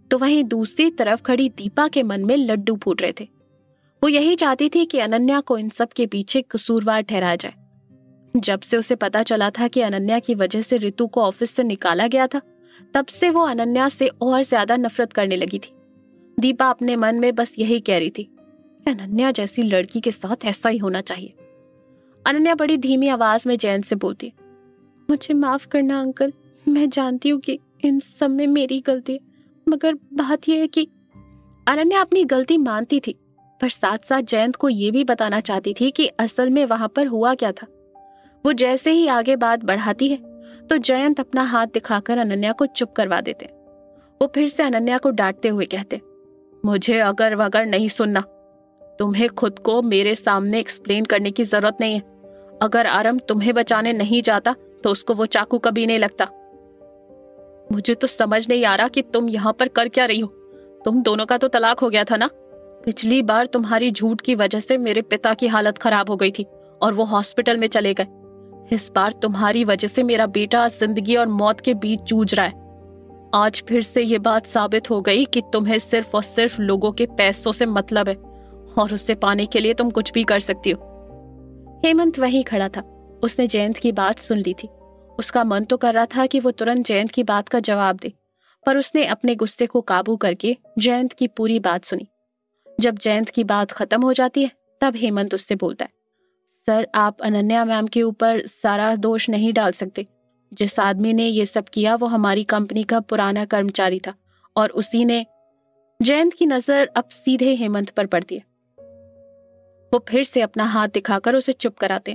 तो वहीं दूसरी तरफ खड़ी दीपा के मन में लड्डू फूट रहे थे। वो यही चाहती थी कि अनन्या को इन सब के पीछे कसूरवार ठहराया जाए। जब से उसे पता चला था कि अनन्या की वजह से रितु को ऑफिस से निकाला गया था, तब से वो अनन्या से और ज्यादा नफरत करने लगी थी। दीपा अपने मन में बस यही कह रही थी, अनन्या जैसी लड़की के साथ ऐसा ही होना चाहिए। अनन्या बड़ी धीमी आवाज में जयंत से बोलती, मुझे माफ करना अंकल, मैं जानती हूँ कि इन सब में मेरी गलती है, मगर बात यह है कि अनन्या अपनी गलती मानती थी, पर साथ साथ जयंत को ये भी बताना चाहती थी कि असल में वहां पर हुआ क्या था। वो जैसे ही आगे बात बढ़ाती है तो जयंत अपना हाथ दिखाकर अनन्या को चुप करवा देते। वो फिर से अनन्या को डांटते हुए कहते, मुझे अगर वगर नहीं सुनना, तुम्हें खुद को मेरे सामने एक्सप्लेन करने की जरूरत नहीं है। अगर आरम तुम्हें बचाने नहीं जाता तो उसको वो चाकू कभी नहीं लगता। मुझे तो समझ नहीं आ रहा कि तुम यहाँ पर कर क्या रही हो। तुम दोनों का तो तलाक हो गया था ना। पिछली बार तुम्हारी झूठ की वजह से मेरे पिता की हालत खराब हो गई थी और वो हॉस्पिटल में चले गए। इस बार तुम्हारी वजह से मेरा बेटा जिंदगी और मौत के बीच जूझ रहा है। आज फिर से ये बात साबित हो गई कि तुम्हें सिर्फ और सिर्फ लोगों के पैसों से मतलब है और उससे पाने के लिए तुम कुछ भी कर सकती हो। हेमंत वहीं खड़ा था। उसने जयंत की बात सुन ली थी। उसका मन तो कर रहा था कि वो तुरंत जयंत की बात का जवाब दे, पर उसने अपने गुस्से को काबू करके जयंत की पूरी बात सुनी। जब जयंत की बात खत्म हो जाती है तब हेमंत उससे बोलता है, सर आप अनन्या मैम के ऊपर सारा दोष नहीं डाल सकते। जिस आदमी ने ये सब किया वो हमारी कंपनी का पुराना कर्मचारी था और उसी ने। जयंत की नजर अब सीधे हेमंत पर पड़ती है। वो फिर से अपना हाथ दिखाकर उसे चुप कराते।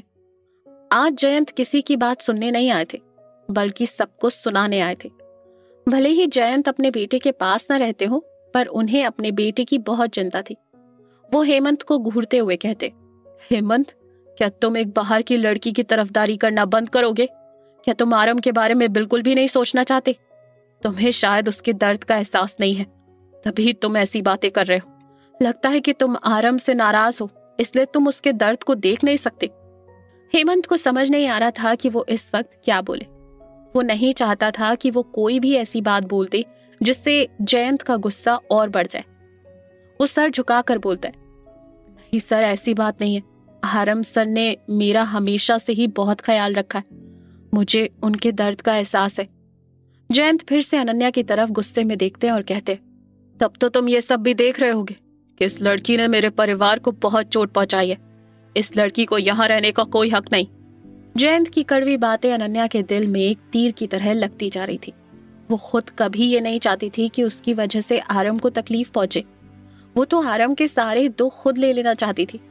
आज जयंत किसी की बात सुनने नहीं आए थे, बल्कि सबको सुनाने आए थे। भले ही जयंत अपने बेटे के पास न रहते हो, पर उन्हें अपने बेटे की बहुत चिंता थी। वो हेमंत को घूरते हुए कहते, हेमंत, क्या तुम एक बाहर की लड़की की तरफदारी करना बंद करोगे? क्या तुम आरम के बारे में बिल्कुल भी नहीं सोचना चाहते? तुम्हें शायद उसके दर्द का एहसास नहीं है, तभी तुम ऐसी बातें कर रहे हो। लगता है कि तुम आरम से नाराज हो, इसलिए तुम उसके दर्द को देख नहीं सकते। हेमंत को समझ नहीं आ रहा था कि वो इस वक्त क्या बोले। वो नहीं चाहता था कि वो कोई भी ऐसी बात बोल दे जिससे जयंत का गुस्सा और बढ़ जाए। वो सर झुकाकर बोलता है, नहीं सर, ऐसी बात नहीं है। आरम सर ने मेरा हमेशा से ही बहुत ख्याल रखा है। मुझे उनके दर्द का एहसास है। जयंत फिर से अनन्या की तरफ गुस्से में देखते हैं और कहते, तब तो तुम ये सब भी देख रहे होगे कि इस लड़की ने मेरे परिवार को बहुत चोट पहुंचाई है। इस लड़की को यहाँ रहने का कोई हक नहीं। जयंत की कड़वी बातें अनन्या के दिल में एक तीर की तरह लगती जा रही थी। वो खुद कभी ये नहीं चाहती थी कि उसकी वजह से आरम को तकलीफ पहुंचे। वो तो आरम के सारे दुख खुद ले लेना चाहती थी।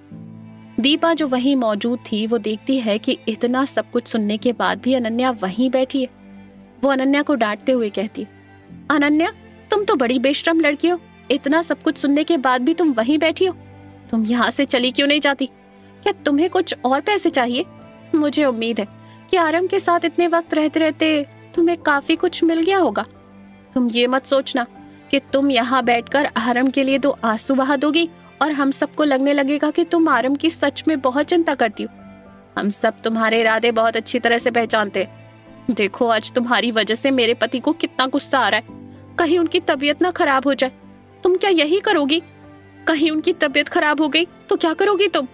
दीपा जो वहीं मौजूद थी, वो देखती है कि इतना सब कुछ सुनने के बाद भी अनन्या वहीं बैठी है। वो अनन्या को डांटते हुए कहती है, अनन्या, तुम तो बड़ी बेशरम लड़की हो। इतना सब कुछ सुनने के बाद भी तुम वहीं बैठी हो। तुम यहाँ से चली क्यों नहीं जाती? क्या तुम्हें कुछ और पैसे चाहिए? मुझे उम्मीद है कि आरम के साथ इतने वक्त रहते रहते तुम्हें काफी कुछ मिल गया होगा। तुम ये मत सोचना कि तुम यहाँ बैठकर आरम के लिए दो आंसू बहा दोगी और हम सबको लगने लगेगा कि तुम आरम की सच में बहुत चिंता करती हो। हम सब तुम्हारे इरादे बहुत अच्छी तरह से पहचानते हैं। देखो, आज तुम्हारी वजह से मेरे पति को कितना गुस्सा आ रहा है। कहीं उनकी तबीयत ना खराब हो जाए। तुम क्या यही करोगी? कहीं उनकी तबीयत खराब हो गई तो क्या करोगी तुम?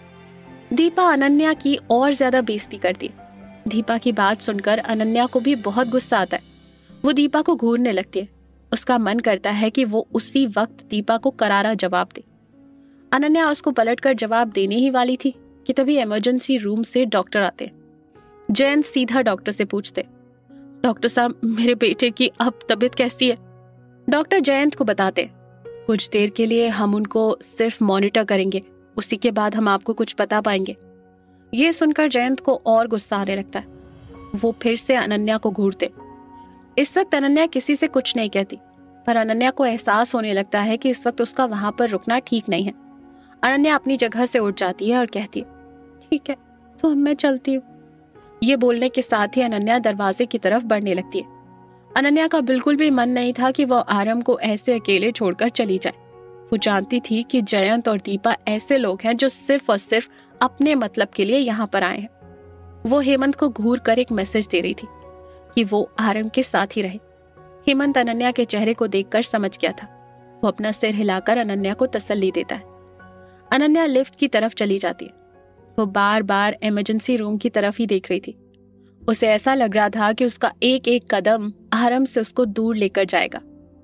दीपा अनन्या की और ज्यादा बेइज्जती करती है। दीपा की बात सुनकर अनन्या को भी बहुत गुस्सा आता है। वो दीपा को घूरने लगती है। उसका मन करता है कि वो उसी वक्त दीपा को करारा जवाब दे। अनन्या उसको पलटकर जवाब देने ही वाली थी कि तभी इमरजेंसी रूम से डॉक्टर आते हैं। जयंत सीधा डॉक्टर से पूछते, डॉक्टर साहब, मेरे बेटे की अब तबीयत कैसी है? डॉक्टर जयंत को बताते, कुछ देर के लिए हम उनको सिर्फ मॉनिटर करेंगे, उसी के बाद हम आपको कुछ बता पाएंगे। ये सुनकर जयंत को और गुस्सा आने लगता है। वो फिर से अनन्या को घूरते। इस वक्त अनन्या किसी से कुछ नहीं कहती, पर अनन्या को एहसास होने लगता है कि इस वक्त उसका वहां पर रुकना ठीक नहीं है। अनन्या अपनी जगह से उठ जाती है और कहती है, ठीक है, तो अब मैं चलती हूँ। ये बोलने के साथ ही अनन्या दरवाजे की तरफ बढ़ने लगती है। अनन्या का बिल्कुल भी मन नहीं था कि वो आरम को ऐसे अकेले छोड़कर चली जाए। वो जानती थी कि जयंत और दीपा ऐसे लोग हैं जो सिर्फ और सिर्फ अपने मतलब के लिए यहाँ पर आए हैं। वो हेमंत को घूर कर एक मैसेज दे रही थी कि वो आरम के साथ ही रहे। हेमंत अनन्या के चेहरे को देखकर समझ गया था। वो अपना सिर हिलाकर अनन्या को तसल्ली देता है। अनन्या लिफ्ट की तरफ चली जाती है। वो बार बार इमरजेंसी रूम की तरफ ही देख रही थी। उसे ऐसा लग रहा था कि उसका एक एक कदम आराम से उसको दूर लेकर जाएगा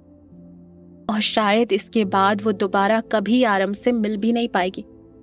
और शायद इसके बाद वो दोबारा कभी आराम से मिल भी नहीं पाएगी।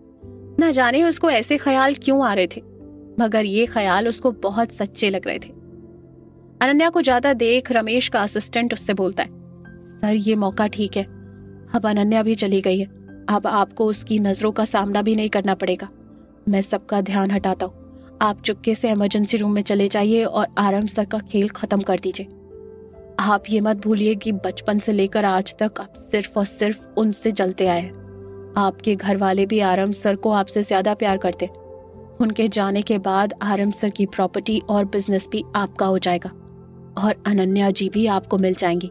न जाने उसको ऐसे ख्याल क्यों आ रहे थे, मगर ये ख्याल उसको बहुत सच्चे लग रहे थे। अनन्या को ज्यादा देख रमेश का असिस्टेंट उससे बोलता है, सर ये मौका ठीक है, अब अनन्या भी चली गई है, अब आपको उसकी नजरों का सामना भी नहीं करना पड़ेगा। मैं सबका ध्यान हटाता हूँ, आप चुपके से इमरजेंसी रूम में चले जाइए और आराम सर का खेल खत्म कर दीजिए। आप ये मत भूलिए कि बचपन से लेकर आज तक आप सिर्फ और सिर्फ उनसे जलते आए हैं। आपके घर वाले भी आराम सर को आपसे ज्यादा प्यार करते। उनके जाने के बाद आराम सर की प्रॉपर्टी और बिजनेस भी आपका हो जाएगा और अनन्या जी भी आपको मिल जाएंगी।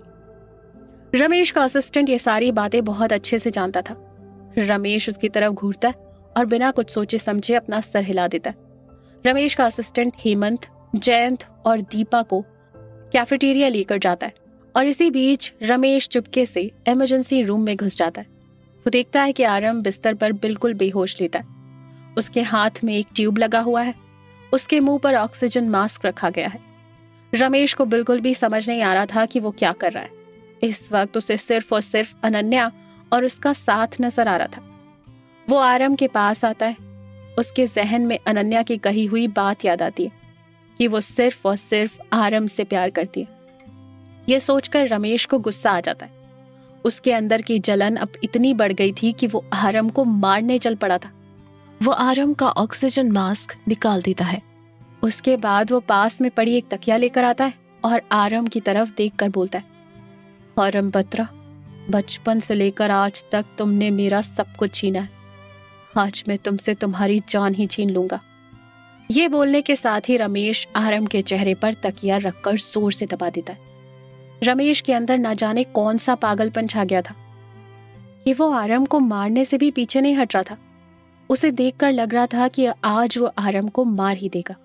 रमेश का असिस्टेंट ये सारी बातें बहुत अच्छे से जानता था। रमेश उसकी तरफ घूरता है और बिना कुछ सोचे समझे अपना सर हिला देता है। रमेश का असिस्टेंट हेमंत, जयंत और दीपा को कैफेटेरिया लेकर जाता है और इसी बीच रमेश चुपके से इमरजेंसी रूम में घुस जाता है। वो देखता है कि आरम बिस्तर पर बिल्कुल बेहोश लेटा है। उसके हाथ में एक ट्यूब लगा हुआ है, उसके मुंह पर ऑक्सीजन मास्क रखा गया है। रमेश को बिल्कुल भी समझ नहीं आ रहा था कि वो क्या कर रहा है। इस वक्त उसे सिर्फ और सिर्फ अनन्या और उसका साथ नजर आ रहा था। वो आरम के पास आता है। उसके जहन में अनन्या की कही हुई बात याद आती है कि वो सिर्फ और सिर्फ आरम से प्यार करती है। ये सोचकर रमेश को गुस्सा आ जाता है। उसके अंदर की जलन अब इतनी बढ़ गई थी कि वो आरम को मारने चल पड़ा था। वो आरम का ऑक्सीजन मास्क निकाल देता है। उसके बाद वो पास में पड़ी एक तकिया लेकर आता है और आरम की तरफ देखकर बोलता है, आरम बत्रा, बचपन से लेकर आज तक तुमने मेरा सब कुछ छीना है। आज मैं तुमसे तुम्हारी जान ही छीन लूंगा। ये बोलने के साथ ही रमेश आरम के चेहरे पर तकिया रखकर जोर से दबा देता है। रमेश के अंदर न जाने कौन सा पागलपन छा गया था कि वो आरम को मारने से भी पीछे नहीं हट रहा था। उसे देखकर लग रहा था कि आज वो आरम को मार ही देगा।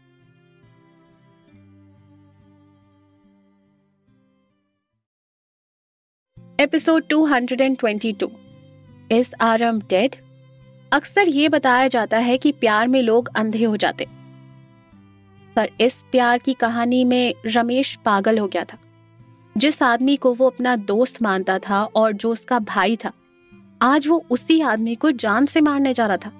Episode two hundred twenty two, is Aaram dead? अक्सर ये बताया जाता है कि प्यार में लोग अंधे हो जाते, पर इस प्यार की कहानी में रमेश पागल हो गया था। जिस आदमी को वो अपना दोस्त मानता था और जो उसका भाई था, आज वो उसी आदमी को जान से मारने जा रहा था।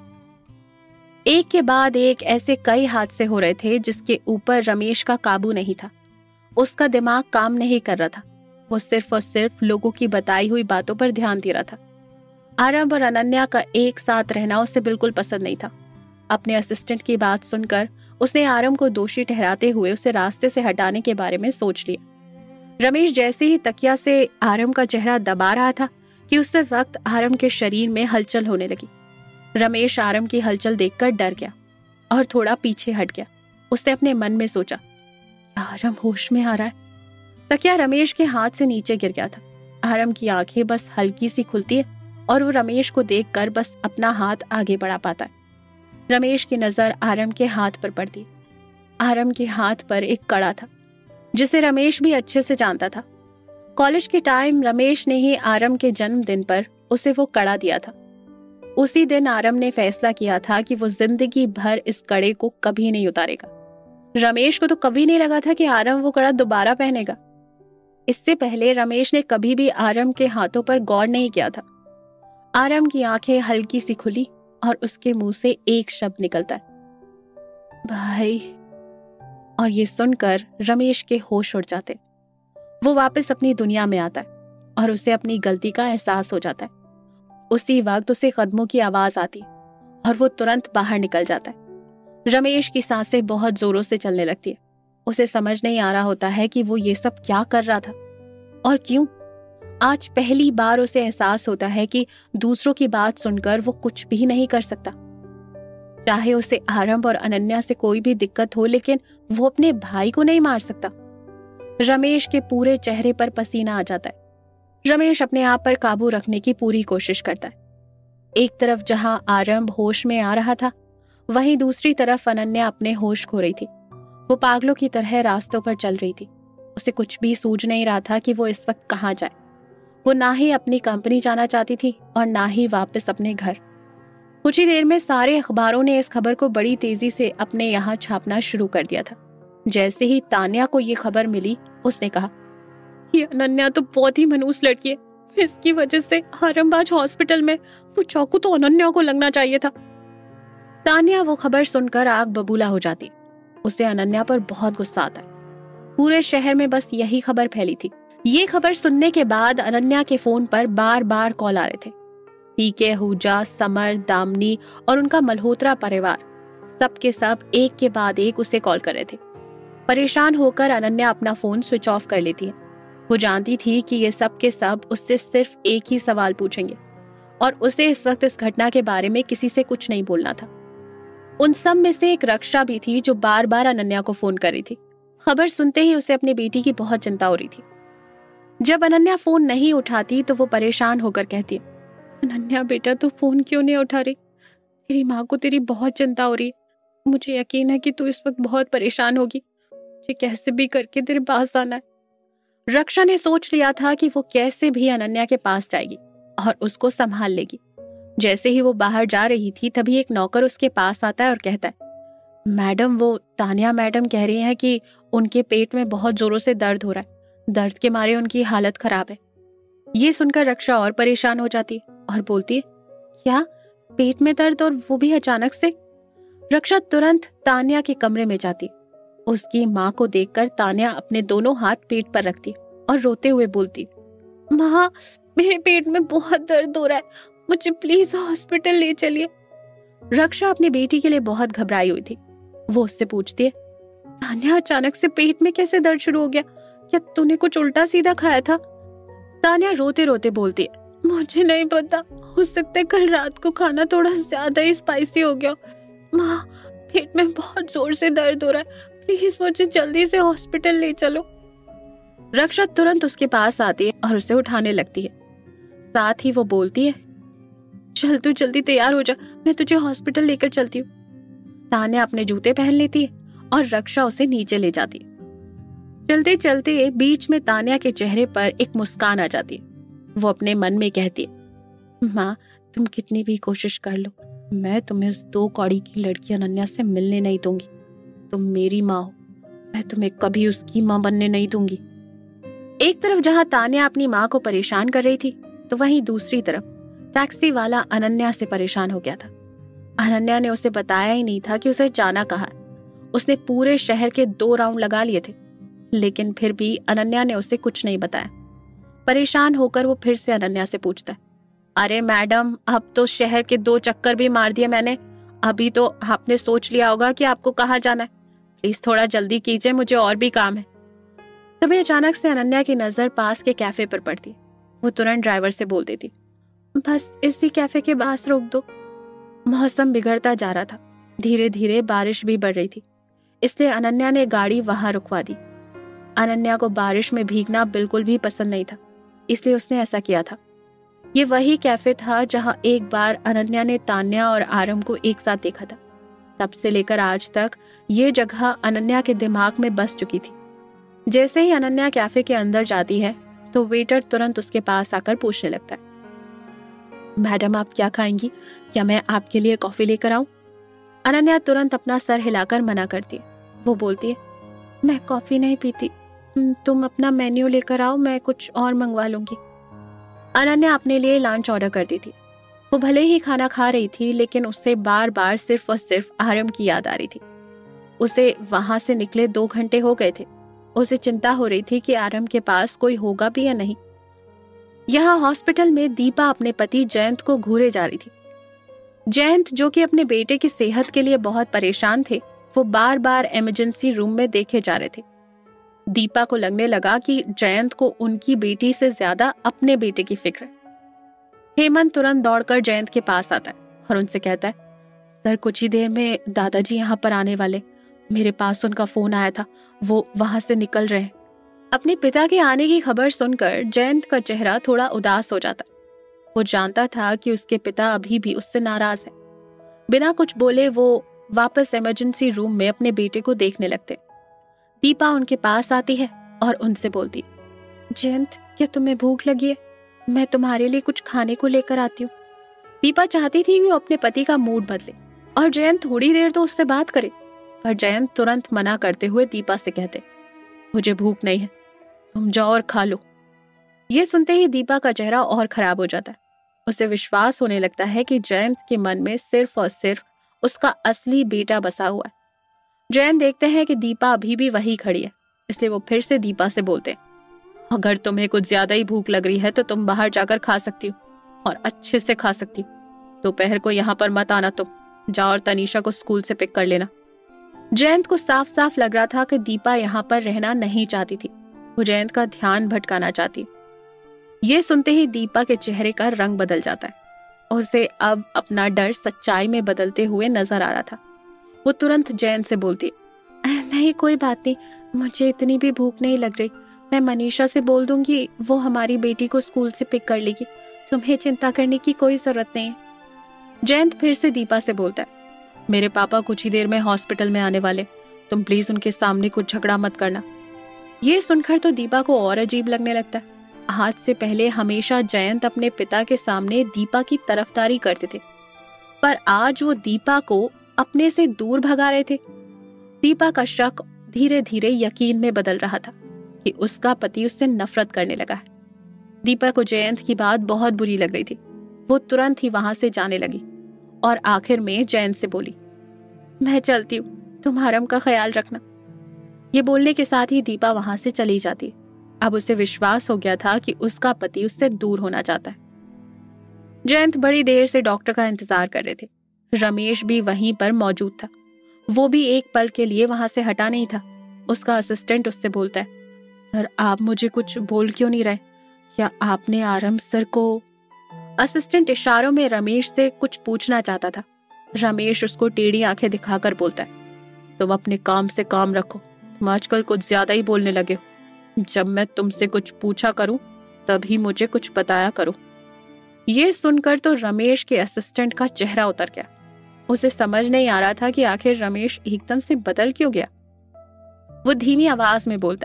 एक के बाद एक ऐसे कई हादसे हो रहे थे जिसके ऊपर रमेश का काबू नहीं था। उसका दिमाग काम नहीं कर रहा था। वो सिर्फ और सिर्फ लोगों की बताई हुई बातों पर ध्यान दे रहा था। आरम और अनन्या का एक साथ रहना उसे बिल्कुल पसंद नहीं था। अपने असिस्टेंट की बात सुनकर उसने आरम को दोषी ठहराते हुए उसे रास्ते से हटाने के बारे में सोच लिया। रमेश जैसे ही तकिया से आरम का चेहरा दबा रहा था कि उस वक्त आरम के शरीर में हलचल होने लगी। रमेश आरम की हलचल देखकर डर गया और थोड़ा पीछे हट गया। उसने अपने मन में सोचा, आरम होश में आ रहा है। तकिया रमेश के हाथ से नीचे गिर गया था। आरम की आंखें बस हल्की सी खुलती है और वो रमेश को देखकर बस अपना हाथ आगे बढ़ा पाता है। रमेश की नजर आरम के हाथ पर पड़ती। आरम के हाथ पर एक कड़ा था जिसे रमेश भी अच्छे से जानता था। कॉलेज के टाइम रमेश ने ही आरम के जन्मदिन पर उसे वो कड़ा दिया था। उसी दिन आरम ने फैसला किया था कि वो जिंदगी भर इस कड़े को कभी नहीं उतारेगा। रमेश को तो कभी नहीं लगा था कि आरम वो कड़ा दोबारा पहनेगा। इससे पहले रमेश ने कभी भी आरम के हाथों पर गौर नहीं किया था। आरम की आंखें हल्की सी खुली और उसके मुंह से एक शब्द निकलता है, भाई। और ये सुनकर रमेश के होश उड़ जाते। वो वापस अपनी दुनिया में आता है और उसे अपनी गलती का एहसास हो जाता है। उसी वक्त उसे कदमों की आवाज आती और वो तुरंत बाहर निकल जाता है। रमेश की सांसें बहुत जोरों से चलने लगती है। उसे समझ नहीं आ रहा होता है कि वो ये सब क्या कर रहा था और क्यों। आज पहली बार उसे एहसास होता है कि दूसरों की बात सुनकर वो कुछ भी नहीं कर सकता। चाहे उसे आरम और अनन्या से कोई भी दिक्कत हो, लेकिन वो अपने भाई को नहीं मार सकता। रमेश के पूरे चेहरे पर पसीना आ जाता है। रमेश अपने आप पर काबू रखने की पूरी कोशिश करता है। एक तरफ जहां आरम होश में आ रहा था, वहीं दूसरी तरफ अनन्या अपने होश खो रही थी। वो पागलों की तरह रास्तों पर चल रही थी। उसे कुछ भी सूझ नहीं रहा था कि वो इस वक्त कहाँ जाए। वो ना ही अपनी कंपनी जाना चाहती थी और ना ही वापस अपने घर। कुछ ही देर में सारे अखबारों ने इस खबर को बड़ी तेजी से अपने यहाँ छापना शुरू कर दिया था। जैसे ही तान्या को ये खबर मिली, उसने कहा, ये अनन्या तो बहुत ही मनहूस लड़की है, इसकी वजह से आरमबाज हॉस्पिटल में वो चाकू तो अनन्या को लगना चाहिए था। तान्या वो खबर सुनकर आग बबूला हो जाती। उसे अनन्या पर बहुत गुस्सा आता है। पूरे शहर में बस यही खबर फैली थी। ये खबर सुनने के बाद अनन्या के फोन पर बार बार कॉल आ रहे थे। पीके, हुजा, समर, दामनी और उनका मल्होत्रा परिवार सब के सब एक के बाद एक उसे कॉल कर रहे थे। परेशान होकर अनन्या अपना फोन स्विच ऑफ कर लेती है। वो जानती थी कि ये सब के सब उससे सिर्फ एक ही सवाल पूछेंगे और उसे इस वक्त इस घटना के बारे में किसी से कुछ नहीं बोलना था। उन सब में से एक रक्षा भी थी जो बार बार अनन्या को फोन कर रही थी। खबर सुनते ही उसे अपनी बेटी की बहुत चिंता हो रही थी। जब अनन्या फोन नहीं उठाती तो वो परेशान होकर कहती है, अनन्या बेटा तू फोन क्यों नहीं उठा रही? तेरी माँ को तेरी बहुत चिंता हो रही है। मुझे यकीन है कि तू इस वक्त बहुत परेशान होगी। मुझे कैसे भी करके तेरे पास आना है। रक्षा ने सोच लिया था कि वो कैसे भी अनन्या के पास जाएगी और उसको संभाल लेगी। जैसे ही वो बाहर जा रही थी तभी एक नौकर उसके पास आता है और कहता है, मैडम वो तान्या मैडम कह रही हैं कि उनके पेट में बहुत जोरों से दर्द हो रहा है। दर्द के मारे उनकी हालत खराब है। ये सुनकर रक्षा और परेशान हो जाती है और बोलती है, क्या पेट में दर्द और वो भी अचानक से? रक्षा तुरंत तान्या के कमरे में जाती। उसकी माँ को देखकर तान्या अपने दोनों हाथ पेट पर रखती और रोते हुए बोलती, माँ मेरे पेट में बहुत दर्द हो रहा है, मुझे प्लीज हॉस्पिटल ले चलिए। रक्षा अपनी बेटी के लिए बहुत घबराई हुई थी। वो उससे पूछती है, तान्या अचानक से पेट में कैसे दर्द शुरू हो गया? क्या तूने कुछ उल्टा सीधा खाया था? तान्या रोते रोते बोलती है, मुझे नहीं पता, हो सकता है कल रात को खाना थोड़ा ज्यादा ही स्पाइसी हो गया। माँ पेट में बहुत जोर से दर्द हो रहा है, प्लीज मुझे जल्दी से हॉस्पिटल ले चलो। रक्षा तुरंत उसके पास आती है और उसे उठाने लगती है। साथ ही वो बोलती है, चल तू जल्दी तैयार हो जा, मैं तुझे हॉस्पिटल लेकर चलती हूँ। तान्या अपने जूते पहन लेती है और रक्षा उसे नीचे ले जाती है। चलते चलते बीच में तान्या के चेहरे पर एक मुस्कान आ जाती है। वो अपने मन में कहती है, माँ तुम कितनी भी कोशिश कर लो, मैं तुम्हें उस दो कौड़ी की लड़की अनन्या से मिलने नहीं दूंगी। तुम मेरी माँ हो, मैं तुम्हें कभी उसकी माँ बनने नहीं दूंगी। एक तरफ जहाँ तान्या अपनी माँ को परेशान कर रही थी, तो वहीं दूसरी तरफ टैक्सी वाला अनन्या से परेशान हो गया था। अनन्या ने उसे बताया ही नहीं था कि उसे जाना कहाँ है। उसने पूरे शहर के दो राउंड लगा लिए थे, लेकिन फिर भी अनन्या ने उसे कुछ नहीं बताया। परेशान होकर वो फिर से अनन्या से पूछता है, अरे मैडम अब तो शहर के दो चक्कर भी मार दिए मैंने, अभी तो आपने सोच लिया होगा कि आपको कहाँ जाना है। प्लीज थोड़ा जल्दी कीजिए, मुझे और भी काम है। तभी अचानक से अनन्या की नजर पास के कैफे पर पड़ती। वो तुरंत ड्राइवर से बोल देती, बस इसी कैफे के पास रोक दो। मौसम बिगड़ता जा रहा था, धीरे धीरे बारिश भी बढ़ रही थी, इसलिए अनन्या ने गाड़ी वहां रुकवा दी। अनन्या को बारिश में भीगना बिल्कुल भी पसंद नहीं था, इसलिए उसने ऐसा किया था। ये वही कैफे था जहां एक बार अनन्या ने तान्या और आरम को एक साथ देखा था। तब से लेकर आज तक ये जगह अनन्या के दिमाग में बस चुकी थी। जैसे ही अनन्या कैफे के अंदर जाती है तो वेटर तुरंत उसके पास आकर पूछने लगता है, मैडम आप क्या खाएंगी? क्या मैं आपके लिए कॉफी लेकर आऊं? अनन्या तुरंत अपना सर हिलाकर मना करती है। वो बोलती है, मैं कॉफी नहीं पीती, तुम अपना मेन्यू लेकर आओ, मैं कुछ और मंगवा लूंगी। अनन्या अपने लिए लंच ऑर्डर करती थी। वो भले ही खाना खा रही थी, लेकिन उससे बार बार सिर्फ और सिर्फ आरम की याद आ रही थी। उसे वहां से निकले दो घंटे हो गए थे। उसे चिंता हो रही थी कि आरम के पास कोई होगा भी या नहीं। यहाँ हॉस्पिटल में दीपा अपने पति जयंत को घूरे जा रही थी। जयंत जो कि अपने बेटे की सेहत के लिए बहुत परेशान थे, वो बार बार इमरजेंसी रूम में देखे जा रहे थे। दीपा को लगने लगा कि जयंत को उनकी बेटी से ज्यादा अपने बेटे की फिक्र है। हेमंत तुरंत दौड़कर जयंत के पास आता है और उनसे कहता है, सर कुछ ही देर में दादाजी यहाँ पर आने वाले, मेरे पास उनका फोन आया था, वो वहां से निकल रहे हैं। अपने पिता के आने की खबर सुनकर जयंत का चेहरा थोड़ा उदास हो जाता। वो जानता था कि उसके पिता अभी भी उससे नाराज है। बिना कुछ बोले वो वापस इमरजेंसी रूम में अपने बेटे को देखने लगते। दीपा उनके पास आती है और उनसे बोलती, जयंत क्या तुम्हें भूख लगी है? मैं तुम्हारे लिए कुछ खाने को लेकर आती हूँ। दीपा चाहती थी वो अपने पति का मूड बदले और जयंत थोड़ी देर तो उससे बात करे, पर जयंत तुरंत मना करते हुए दीपा से कहते, मुझे भूख नहीं है, तुम जाओ और खा लो। ये सुनते ही दीपा का चेहरा और खराब हो जाता है। उसे विश्वास होने लगता है कि जयंत के मन में सिर्फ और सिर्फ उसका असली बेटा बसा हुआ है। जयंत देखते हैं कि दीपा अभी भी वही खड़ी है, इसलिए वो फिर से दीपा से बोलते, अगर तुम्हें कुछ ज्यादा ही भूख लग रही है तो तुम बाहर जाकर खा सकती हो और अच्छे से खा सकती हो। दोपहर को यहाँ पर मत आना, तुम जाओ और तनीषा को स्कूल से पिक कर लेना। जयंत को साफ साफ लग रहा था कि दीपा यहाँ पर रहना नहीं चाहती थी, वो जयंत का ध्यान भटकाना चाहती। ये सुनते ही दीपा के चेहरे का रंग बदल जाता है। उसे अब अपना डर सच्चाई में बदलते हुए नजर आ रहा था। वो तुरंत जयंत से बोलती, नहीं कोई बात नहीं, मुझे इतनी भी भूख नहीं लग रही, मैं मनीषा से बोल दूंगी, वो हमारी बेटी को स्कूल से पिक कर लेगी, तुम्हें चिंता करने की कोई जरूरत नहीं है। जयंत फिर से दीपा से बोलता है, मेरे पापा कुछ ही देर में हॉस्पिटल में आने वाले, तुम प्लीज उनके सामने कुछ झगड़ा मत करना। ये सुनकर तो दीपा को और अजीब लगने लगता है। आज से पहले हमेशा जयंत अपने पिता के सामने दीपा की तरफदारी करते थे, पर आज वो दीपा को अपने से दूर भगा रहे थे। दीपा का शक धीरे धीरे यकीन में बदल रहा था कि उसका पति उससे नफरत करने लगा है। दीपा को जयंत की बात बहुत बुरी लग रही थी। वो तुरंत ही वहां से जाने लगी और आखिर में जयंत से बोली, मैं चलती हूँ, तुम आरम का ख्याल रखना। ये बोलने के साथ ही दीपा वहां से चली जाती। अब उसे विश्वास हो गया था कि उसका पति उससे दूर होना चाहता है। जयंत बड़ी देर से डॉक्टर का इंतजार कर रहे थे। रमेश भी वहीं पर मौजूद था। वो भी एक पल के लिए वहां से हटा नहीं था। उसका असिस्टेंट उससे बोलता है, सर आप मुझे कुछ बोल क्यों नहीं रहे? क्या आपने आरम सर को? असिस्टेंट इशारों में रमेश से कुछ पूछना चाहता था। रमेश उसको टेढ़ी आंखें दिखाकर बोलता है, तुम अपने काम से काम रखो, तुम आजकल कुछ ज्यादा ही बोलने लगे हो। जब मैं तुमसे कुछ पूछा करूं तभी मुझे कुछ बताया करो। ये सुनकर तो रमेश के असिस्टेंट का चेहरा उतर गया। उसे समझ नहीं आ रहा था कि आखिर रमेश एकदम से बदल क्यों गया। वो धीमी आवाज में बोलता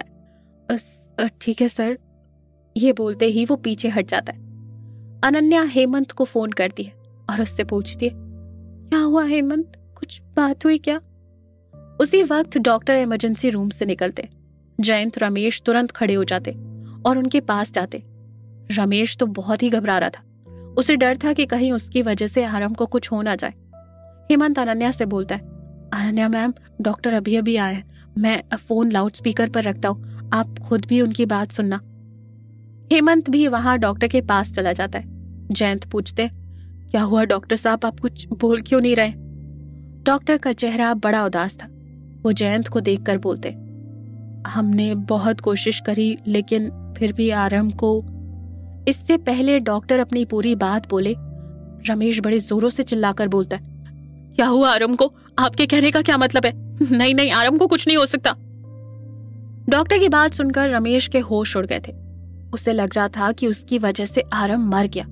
है, ठीक है सर। ये बोलते ही वो पीछे हट जाता है। अनन्या हेमंत को फोन करती है और उससे पूछती है, क्या हुआ हेमंत, कुछ बात हुई क्या? उसी वक्त डॉक्टर इमरजेंसी रूम से निकलते। जयंत रमेश तुरंत खड़े हो जाते और उनके पास जाते। रमेश तो बहुत ही घबरा रहा था। उसे डर था कि कहीं उसकी वजह से आरम को कुछ हो ना जाए। हेमंत अनन्या से बोलता है, अनन्या मैम, डॉक्टर अभी अभी आए हैं, मैं फोन लाउड स्पीकर पर रखता हूँ, आप खुद भी उनकी बात सुनना। हेमंत भी वहां डॉक्टर के पास चला जाता है। जयंत पूछते, क्या हुआ डॉक्टर साहब, आप कुछ बोल क्यों नहीं रहे? डॉक्टर का चेहरा बड़ा उदास था। वो जयंत को देखकर बोलते, हमने बहुत कोशिश करी लेकिन फिर भी आरम को। इससे पहले डॉक्टर अपनी पूरी बात बोले, रमेश बड़े जोरों से चिल्लाकर बोलता है, क्या हुआ आरम को? आपके कहने का क्या मतलब है? नहीं नहीं, आरम को कुछ नहीं हो सकता। डॉक्टर की बात सुनकर रमेश के होश उड़ गए थे। उसे लग रहा था कि उसकी वजह से आरम मर गया।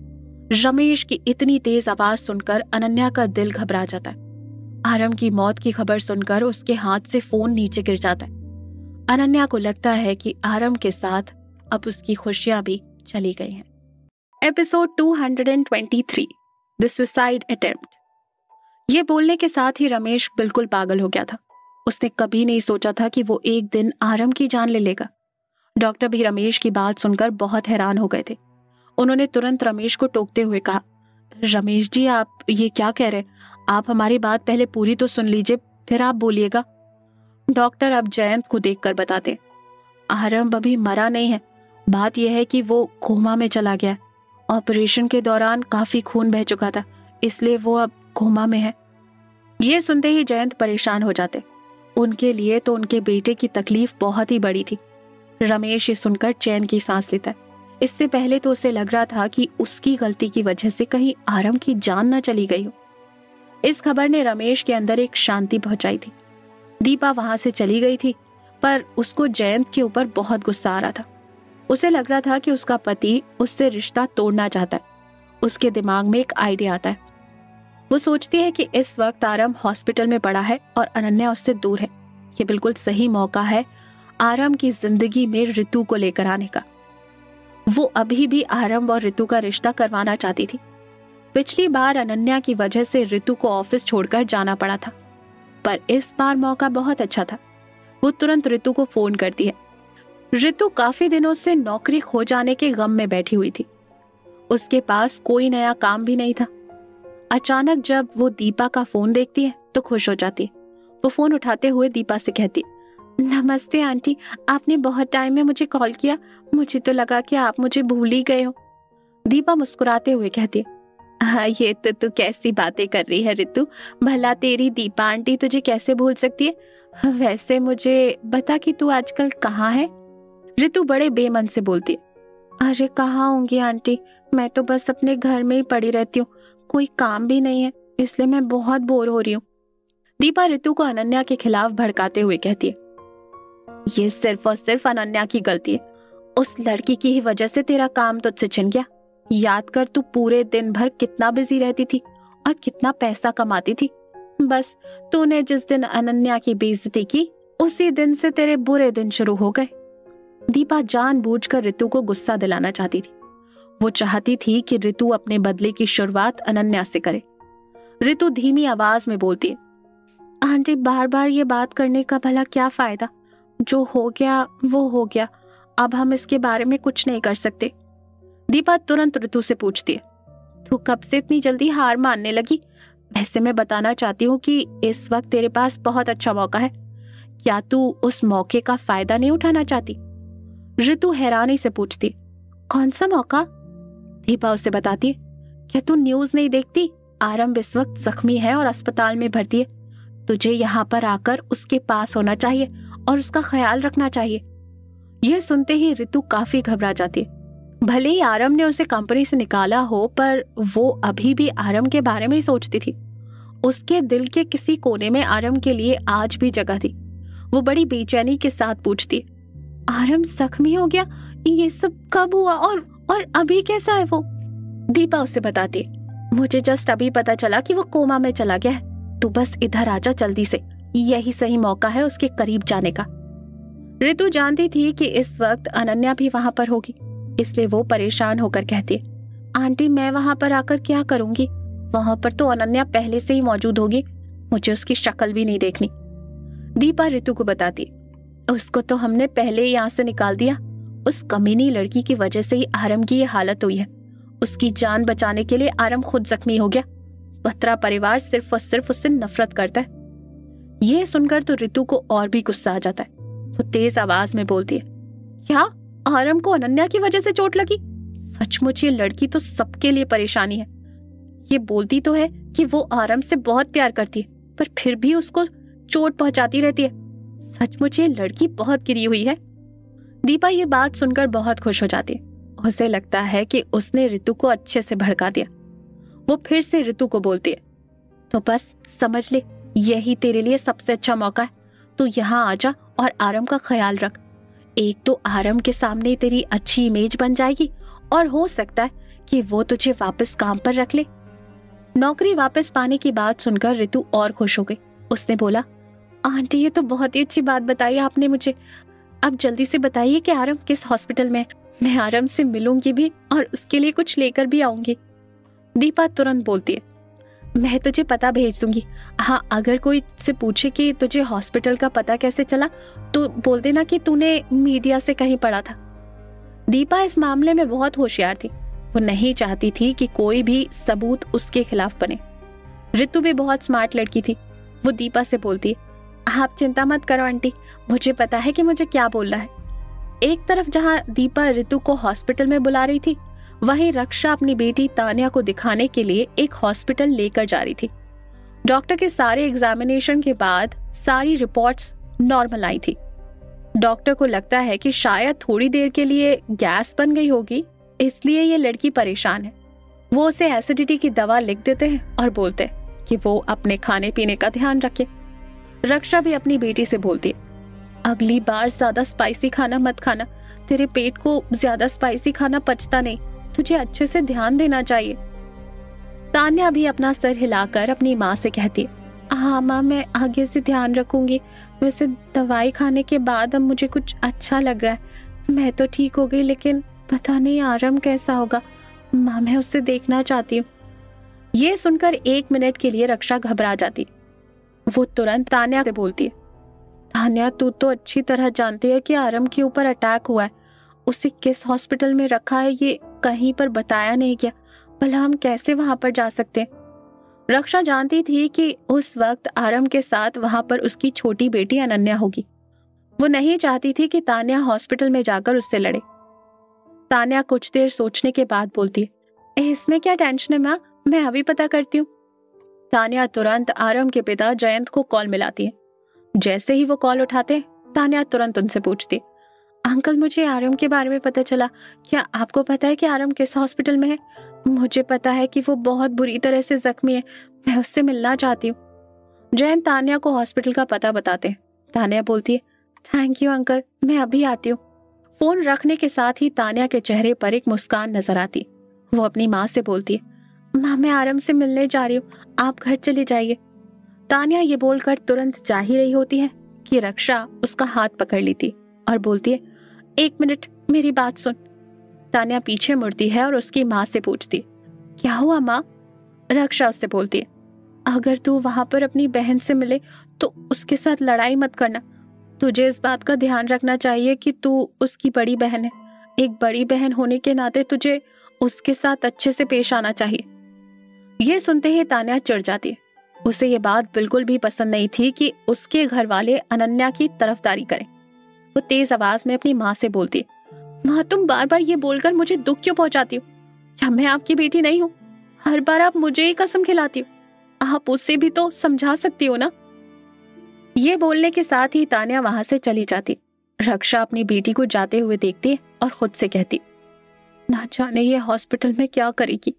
रमेश की इतनी तेज आवाज सुनकर अनन्या का दिल घबरा जाता है। आरम की मौत की खबर सुनकर उसके हाथ से फोन नीचे गिर जाता है। अनन्या को लगता है कि आरम के साथ अब उसकी खुशियां भी चली गई हैं। Episode two twenty three, the suicide attempt. ये बोलने के साथ ही रमेश बिल्कुल पागल हो गया था। उसने कभी नहीं सोचा था कि वो एक दिन आरम की जान ले लेगा। डॉक्टर भी रमेश की बात सुनकर बहुत हैरान हो गए थे। उन्होंने तुरंत रमेश को टोकते हुए कहा, रमेश जी आप ये क्या कह रहे हैं? आप हमारी बात पहले पूरी तो सुन लीजिए, फिर आप बोलिएगा। डॉक्टर अब जयंत को देखकर बताते, आरम अभी मरा नहीं है, बात यह है कि वो कोमा में चला गया। ऑपरेशन के दौरान काफी खून बह चुका था, इसलिए वो अब कोमा में है। ये सुनते ही जयंत परेशान हो जाते। उनके लिए तो उनके बेटे की तकलीफ बहुत ही बड़ी थी। रमेश ये सुनकर चैन की सांस लेता है। इससे पहले तो उसे लग रहा था कि उसकी गलती की वजह से कहीं आरम की जान न चली गई हो। इस खबर ने रमेश के अंदर एक शांति पहुंचाई थी। दीपा वहां से चली गई थी, पर उसको जयंत के ऊपर बहुत गुस्सा आ रहा था। उसे लग रहा था कि उसका पति उससे रिश्ता तोड़ना चाहता है। उसके दिमाग में एक आइडिया आता है। वो सोचती है कि इस वक्त आरम हॉस्पिटल में पड़ा है और अनन्या उससे दूर है। ये बिल्कुल सही मौका है आरम की जिंदगी में ऋतु को लेकर आने का। वो अभी भी आरम और ऋतु का रिश्ता करवाना चाहती थी। पिछली बार अनन्या की वजह से ऋतु को ऑफिस छोड़कर जाना पड़ा था, पर इस बार मौका बहुत अच्छा था। वो तुरंत ऋतु को फोन करती है। ऋतु काफी दिनों से नौकरी खो जाने के गम में बैठी हुई थी। उसके पास कोई नया काम भी नहीं था। अचानक जब वो दीपा का फोन देखती है तो खुश हो जाती है। वो फोन उठाते हुए दीपा से कहती है, नमस्ते आंटी, आपने बहुत टाइम में मुझे कॉल किया। मुझे तो लगा कि आप मुझे भूल ही गए हो। दीपा मुस्कुराते हुए कहती है, हाँ ये तो तू कैसी बातें कर रही है ऋतु, भला तेरी दीपा आंटी तुझे कैसे भूल सकती है। वैसे मुझे बता कि तू आजकल कहाँ है। ऋतु बड़े बेमन से बोलती है, अरे कहाँ होंगी आंटी, मैं तो बस अपने घर में ही पड़ी रहती हूँ, कोई काम भी नहीं है, इसलिए मैं बहुत बोर हो रही हूँ। दीपा ऋतु को अनन्या के खिलाफ भड़काते हुए कहती है, ये सिर्फ और सिर्फ अनन्या की गलती है। उस लड़की की ही वजह से तेरा काम तुझसे छिन गया। याद कर तू पूरे दिन भर कितना बिजी रहती थी और कितना पैसा कमाती थी। बस तूने जिस दिन अनन्या की बेइज्जती की, उसी दिन से तेरे बुरे दिन शुरू हो गए। दीपा जानबूझकर ऋतु को गुस्सा दिलाना चाहती थी। वो चाहती थी कि ऋतु अपने बदले की शुरुआत अनन्या से करे। ऋतु धीमी आवाज में बोलती है, आंटी बार बार ये बात करने का भला क्या फायदा। जो हो गया वो हो गया, अब हम इसके बारे में कुछ नहीं कर सकते। दीपा तुरंत ऋतु से पूछती है, तू कब से इतनी जल्दी हार मानने लगी। वैसे मैं बताना चाहती हूँ कि इस वक्त तेरे पास बहुत अच्छा मौका है। क्या तू उस मौके का फायदा नहीं उठाना चाहती। ऋतु हैरानी से पूछती, कौन सा मौका। दीपा उसे बताती है, क्या तू न्यूज नहीं देखती, आरंभ इस वक्त जख्मी है और अस्पताल में भर्ती है। तुझे यहाँ पर आकर उसके पास होना चाहिए और उसका ख्याल रखना चाहिए। यह सुनते ही ऋतु काफी घबरा जाती है। भले ही आरम ने उसे कंपनी से निकाला हो, पर वो अभी भी आरम के बारे में ही सोचती थी। उसके दिल के किसी कोने में आरम के लिए आज भी जगह थी। वो बड़ी बेचैनी के साथ पूछती, आरम जख्मी हो गया, ये सब कब हुआ और और अभी कैसा है वो। दीपा उसे बताती, मुझे जस्ट अभी पता चला कि वो कोमा में चला गया है। तू बस इधर आजा जल्दी से, यही सही मौका है उसके करीब जाने का। ऋतु जानती थी कि इस वक्त अनन्या भी वहां पर होगी, इसलिए वो परेशान होकर कहती, आंटी मैं वहां पर आकर क्या करूंगी। वहां पर तो अनन्या पहले से ही मौजूद होगी, मुझे उसकी शक्ल भी नहीं देखनी। दीपा ऋतु को बताती, उसको तो हमने पहले ही यहाँ से निकाल दिया। उस कमीनी लड़की की वजह से ही आरम की ये हालत हुई है। उसकी जान बचाने के लिए आरम खुद जख्मी हो गया। बत्रा परिवार सिर्फ और सिर्फ उससे नफरत करता है। ये सुनकर तो ऋतु को और भी गुस्सा आ जाता है। वो तेज आवाज में बोलती है, क्या आरम को अनन्या की वजह से चोट लगी। सचमुच ये लड़की तो सबके लिए परेशानी है। ये बोलती तो है कि वो आरम से बहुत प्यार करती है, पर फिर भी उसको चोट पहुंचाती रहती है। सचमुच ये लड़की बहुत गिरी हुई है। दीपा ये बात सुनकर बहुत खुश हो जाती है। उसे लगता है कि उसने ऋतु को अच्छे से भड़का दिया। वो फिर से ऋतु को बोलती है, तो बस समझ ले, यही तेरे लिए सबसे अच्छा मौका है। तू यहाँ आ जा और आरम का ख्याल रख। एक तो आरम के सामने तेरी अच्छी इमेज बन जाएगी और हो सकता है कि वो तुझे वापस काम पर रख ले। नौकरी वापस पाने की बात सुनकर ऋतु और खुश हो गई। उसने बोला, आंटी ये तो बहुत ही अच्छी बात बताई आपने मुझे। अब जल्दी से बताइए कि आरम किस हॉस्पिटल में है। मैं आरम से मिलूंगी भी और उसके लिए कुछ लेकर भी आऊंगी। दीपा तुरंत बोलती है, मैं तुझे पता भेज दूंगी। हाँ, अगर कोई से पूछे कि तुझे हॉस्पिटल का पता कैसे चला तो बोल देना कि तूने मीडिया से कहीं पढ़ा था। दीपा इस मामले में बहुत होशियार थी। वो नहीं चाहती थी कि कोई भी सबूत उसके खिलाफ बने। ऋतु भी बहुत स्मार्ट लड़की थी। वो दीपा से बोलती है, आप चिंता मत करो आंटी, मुझे पता है कि मुझे क्या बोलना है। एक तरफ जहाँ दीपा ऋतु को हॉस्पिटल में बुला रही थी, वहीं रक्षा अपनी बेटी तान्या को दिखाने के लिए एक हॉस्पिटल लेकर जा रही थी। डॉक्टर के सारे एग्जामिनेशन के बाद सारी रिपोर्ट्स नॉर्मल आई थी। डॉक्टर को लगता है कि शायद थोड़ी देर के लिए गैस बन गई होगी, इसलिए ये लड़की परेशान है। वो उसे एसिडिटी की दवा लिख देते हैं और बोलते हैं कि वो अपने खाने पीने का ध्यान रखे। रक्षा भी अपनी बेटी से बोलती है, अगली बार ज्यादा स्पाइसी खाना मत खाना, तेरे पेट को ज्यादा स्पाइसी खाना पचता नहीं, तुझे अच्छे से ध्यान देना चाहिए। तान्या भी अपना सर हिलाकर अपनी माँ से कहती है, हाँ माँ, मैं आगे से ध्यान रखूंगी। वैसे दवाई खाने के बाद अब मुझे कुछ अच्छा लग रहा है। मैं तो ठीक हो गई, लेकिन पता नहीं आरम कैसा होगा। माँ, मैं उससे देखना चाहती हूँ। ये सुनकर एक मिनट के लिए रक्षा घबरा जाती। वो तुरंत तान्या से बोलती है, तान्या, तू तो अच्छी तरह जानती है कि आरम के ऊपर अटैक हुआ है। उसे किस हॉस्पिटल में रखा है ये कहीं पर बताया नहीं गया। भला हम कैसे वहां पर जा सकते हैं? रक्षा जानती थी कि उस वक्त आरम के साथ वहां पर उसकी छोटी बेटी अनन्या होगी। वो नहीं चाहती थी कि तान्या हॉस्पिटल में जाकर उससे लड़े। तान्या कुछ देर सोचने के बाद बोलती है, इसमें क्या टेंशन है माँ, मैं अभी पता करती हूँ। तान्या तुरंत आरम के पिता जयंत को कॉल मिलाती है। जैसे ही वो कॉल उठाते, तान्या तुरंत उनसे पूछती, अंकल, मुझे आरम के बारे में पता चला। क्या आपको पता है कि आरम किस हॉस्पिटल में है? मुझे पता है कि वो बहुत बुरी तरह से जख्मी है। मैं उससे मिलना चाहती हूँ। जयंत तान्या को हॉस्पिटल का पता बताते हैं। तान्या बोलती है, थैंक यू अंकल, मैं अभी आती हूँ। फोन रखने के साथ ही तान्या के चेहरे पर एक मुस्कान नजर आती। वो अपनी माँ से बोलती है, माँ, मैं आरम से मिलने जा रही हूँ, आप घर चले जाइए। तान्या ये बोलकर तुरंत जा ही रही होती है कि रक्षा उसका हाथ पकड़ लेती और बोलती है, एक मिनट, मेरी बात सुन। तान्या पीछे मुड़ती है और उसकी माँ से पूछती, क्या हुआ माँ? रक्षा उससे बोलती है, अगर तू वहां पर अपनी बहन से मिले तो उसके साथ लड़ाई मत करना। तुझे इस बात का ध्यान रखना चाहिए कि तू उसकी बड़ी बहन है। एक बड़ी बहन होने के नाते तुझे उसके साथ अच्छे से पेश आना चाहिए। ये सुनते ही तान्या चिढ़ जाती है। उसे ये बात बिल्कुल भी पसंद नहीं थी कि उसके घर वाले अनन्या की तरफदारी करें। वो तेज आवाज में अपनी माँ से बोलती, माँ, तुम बार बार ये बोलकर मुझे दुख क्यों पहुंचाती हो? क्या मैं आपकी बेटी नहीं हूँ? हर बार आप मुझे ही कसम खिलाती हो। आप उससे भी तो समझा सकती हो ना। ये बोलने के साथ ही तान्या वहां से चली जाती। रक्षा अपनी बेटी को जाते हुए देखती और खुद से कहती, ना जाने ये हॉस्पिटल में क्या करेगी।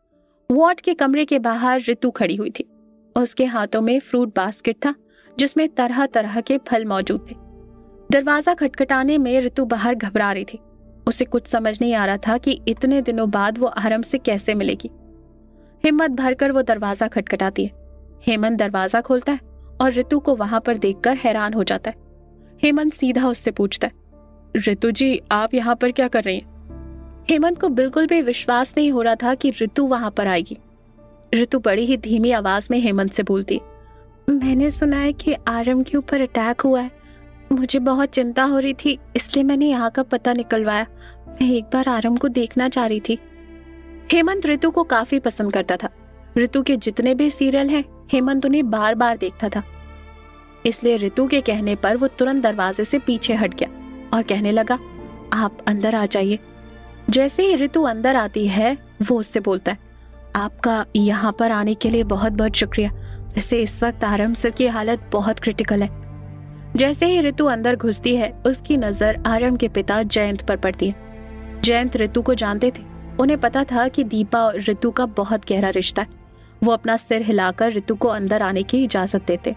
वार्ड के कमरे के बाहर ऋतु खड़ी हुई थी। उसके हाथों में फ्रूट बास्केट था जिसमें तरह तरह के फल मौजूद थे। दरवाजा खटखटाने में ऋतु बाहर घबरा रही थी। उसे कुछ समझ नहीं आ रहा था कि इतने दिनों बाद वो आरम से कैसे मिलेगी। हिम्मत भरकर वो दरवाजा खटखटाती है। हेमंत दरवाजा खोलता है और ऋतु को वहां पर देखकर हैरान हो जाता है। हेमंत सीधा उससे पूछता है, ऋतु जी, आप यहाँ पर क्या कर रही हैं? हेमंत को बिल्कुल भी विश्वास नहीं हो रहा था कि ऋतु वहां पर आएगी। ऋतु बड़ी ही धीमी आवाज में हेमंत से बोलती, मैंने सुना है कि आरम के ऊपर अटैक हुआ है। मुझे बहुत चिंता हो रही थी, इसलिए मैंने यहाँ का पता निकलवाया। मैं एक बार आरम को देखना चाह रही थी। हेमंत ऋतु को काफी पसंद करता था। ऋतु के जितने भी सीरियल हैं, हेमंत उन्हें बार बार देखता था। इसलिए ऋतु के कहने पर वो तुरंत दरवाजे से पीछे हट गया और कहने लगा, आप अंदर आ जाइए। जैसे ही ऋतु अंदर आती है, वो उससे बोलता है, आपका यहाँ पर आने के लिए बहुत बहुत शुक्रिया। वैसे इस वक्त आरम सर की हालत बहुत क्रिटिकल है। जैसे ही ऋतु अंदर घुसती है, उसकी नजर आरम के पिता जयंत पर पड़ती है। जयंत ऋतु को जानते थे। उन्हें पता था कि दीपा और ऋतु का बहुत गहरा रिश्ता है। वो अपना सिर हिलाकर ऋतु को अंदर आने की इजाजत देते।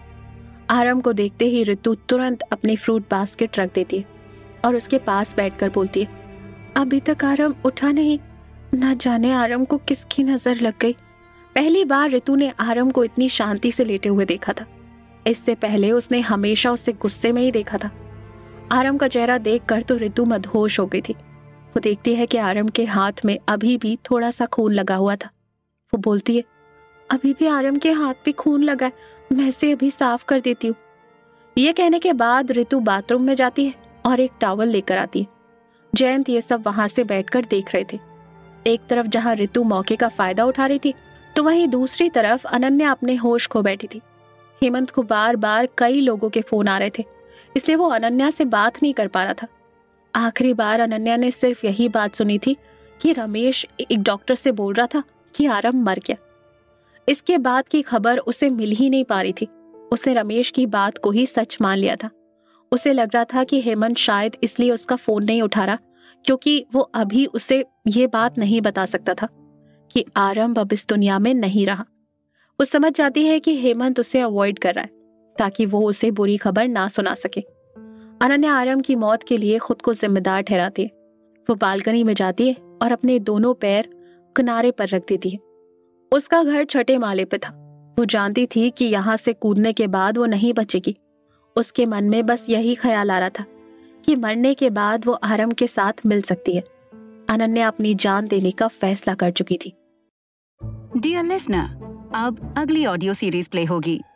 आरम को देखते ही ऋतु तुरंत अपनी फ्रूट बास्केट रख देती है और उसके पास बैठकर बोलती है, अभी तक आरम उठा नहीं। न जाने आरम को किसकी नजर लग गई। पहली बार ऋतु ने आरम को इतनी शांति से लेटे हुए देखा था। इससे पहले उसने हमेशा उसे गुस्से में ही देखा था। आरम का चेहरा देखकर तो ऋतु मदहोश हो गई थी। वो देखती है कि आरम के हाथ में अभी भी थोड़ा सा खून लगा हुआ था। वो बोलती है, अभी भी आरम के हाथ पे खून लगा है, मैं इसे अभी साफ कर देती हूँ। ये कहने के बाद ऋतु बाथरूम में जाती है और एक टॉवल लेकर आती है। जयंत ये सब वहां से बैठकर देख रहे थे। एक तरफ जहां ऋतु मौके का फायदा उठा रही थी, तो वहीं दूसरी तरफ अनन्या अपने होश खो बैठी थी। हेमंत को बार बार कई लोगों के फोन आ रहे थे, इसलिए वो अनन्या से बात नहीं कर पा रहा था। आखिरी बार अनन्या ने सिर्फ यही बात सुनी थी कि रमेश एक डॉक्टर से बोल रहा था कि आरम मर गया। इसके बाद की खबर उसे मिल ही नहीं पा रही थी। उसने रमेश की बात को ही सच मान लिया था। उसे लग रहा था कि हेमंत शायद इसलिए उसका फोन नहीं उठा रहा क्योंकि वो अभी उसे ये बात नहीं बता सकता था कि आरम अब इस दुनिया में नहीं रहा। वो समझ जाती है कि हेमंत उसे अवॉइड कर रहा है ताकि वो उसे बुरी खबर ना सुना सके। अनन्या आरम की मौत के लिए खुद को जिम्मेदार ठहराती है। वो बालकनी में जाती है और अपने दोनों पैर किनारे पर रख देती है। उसका घर छठे माले पे था। वो जानती थी कि यहाँ से कूदने के बाद वो नहीं बचेगी। उसके मन में बस यही ख्याल आ रहा था कि मरने के बाद वो आरम के साथ मिल सकती है। अनन्या अपनी जान देने का फैसला कर चुकी थी। डियर लिसनर, अब अगली ऑडियो सीरीज प्ले होगी।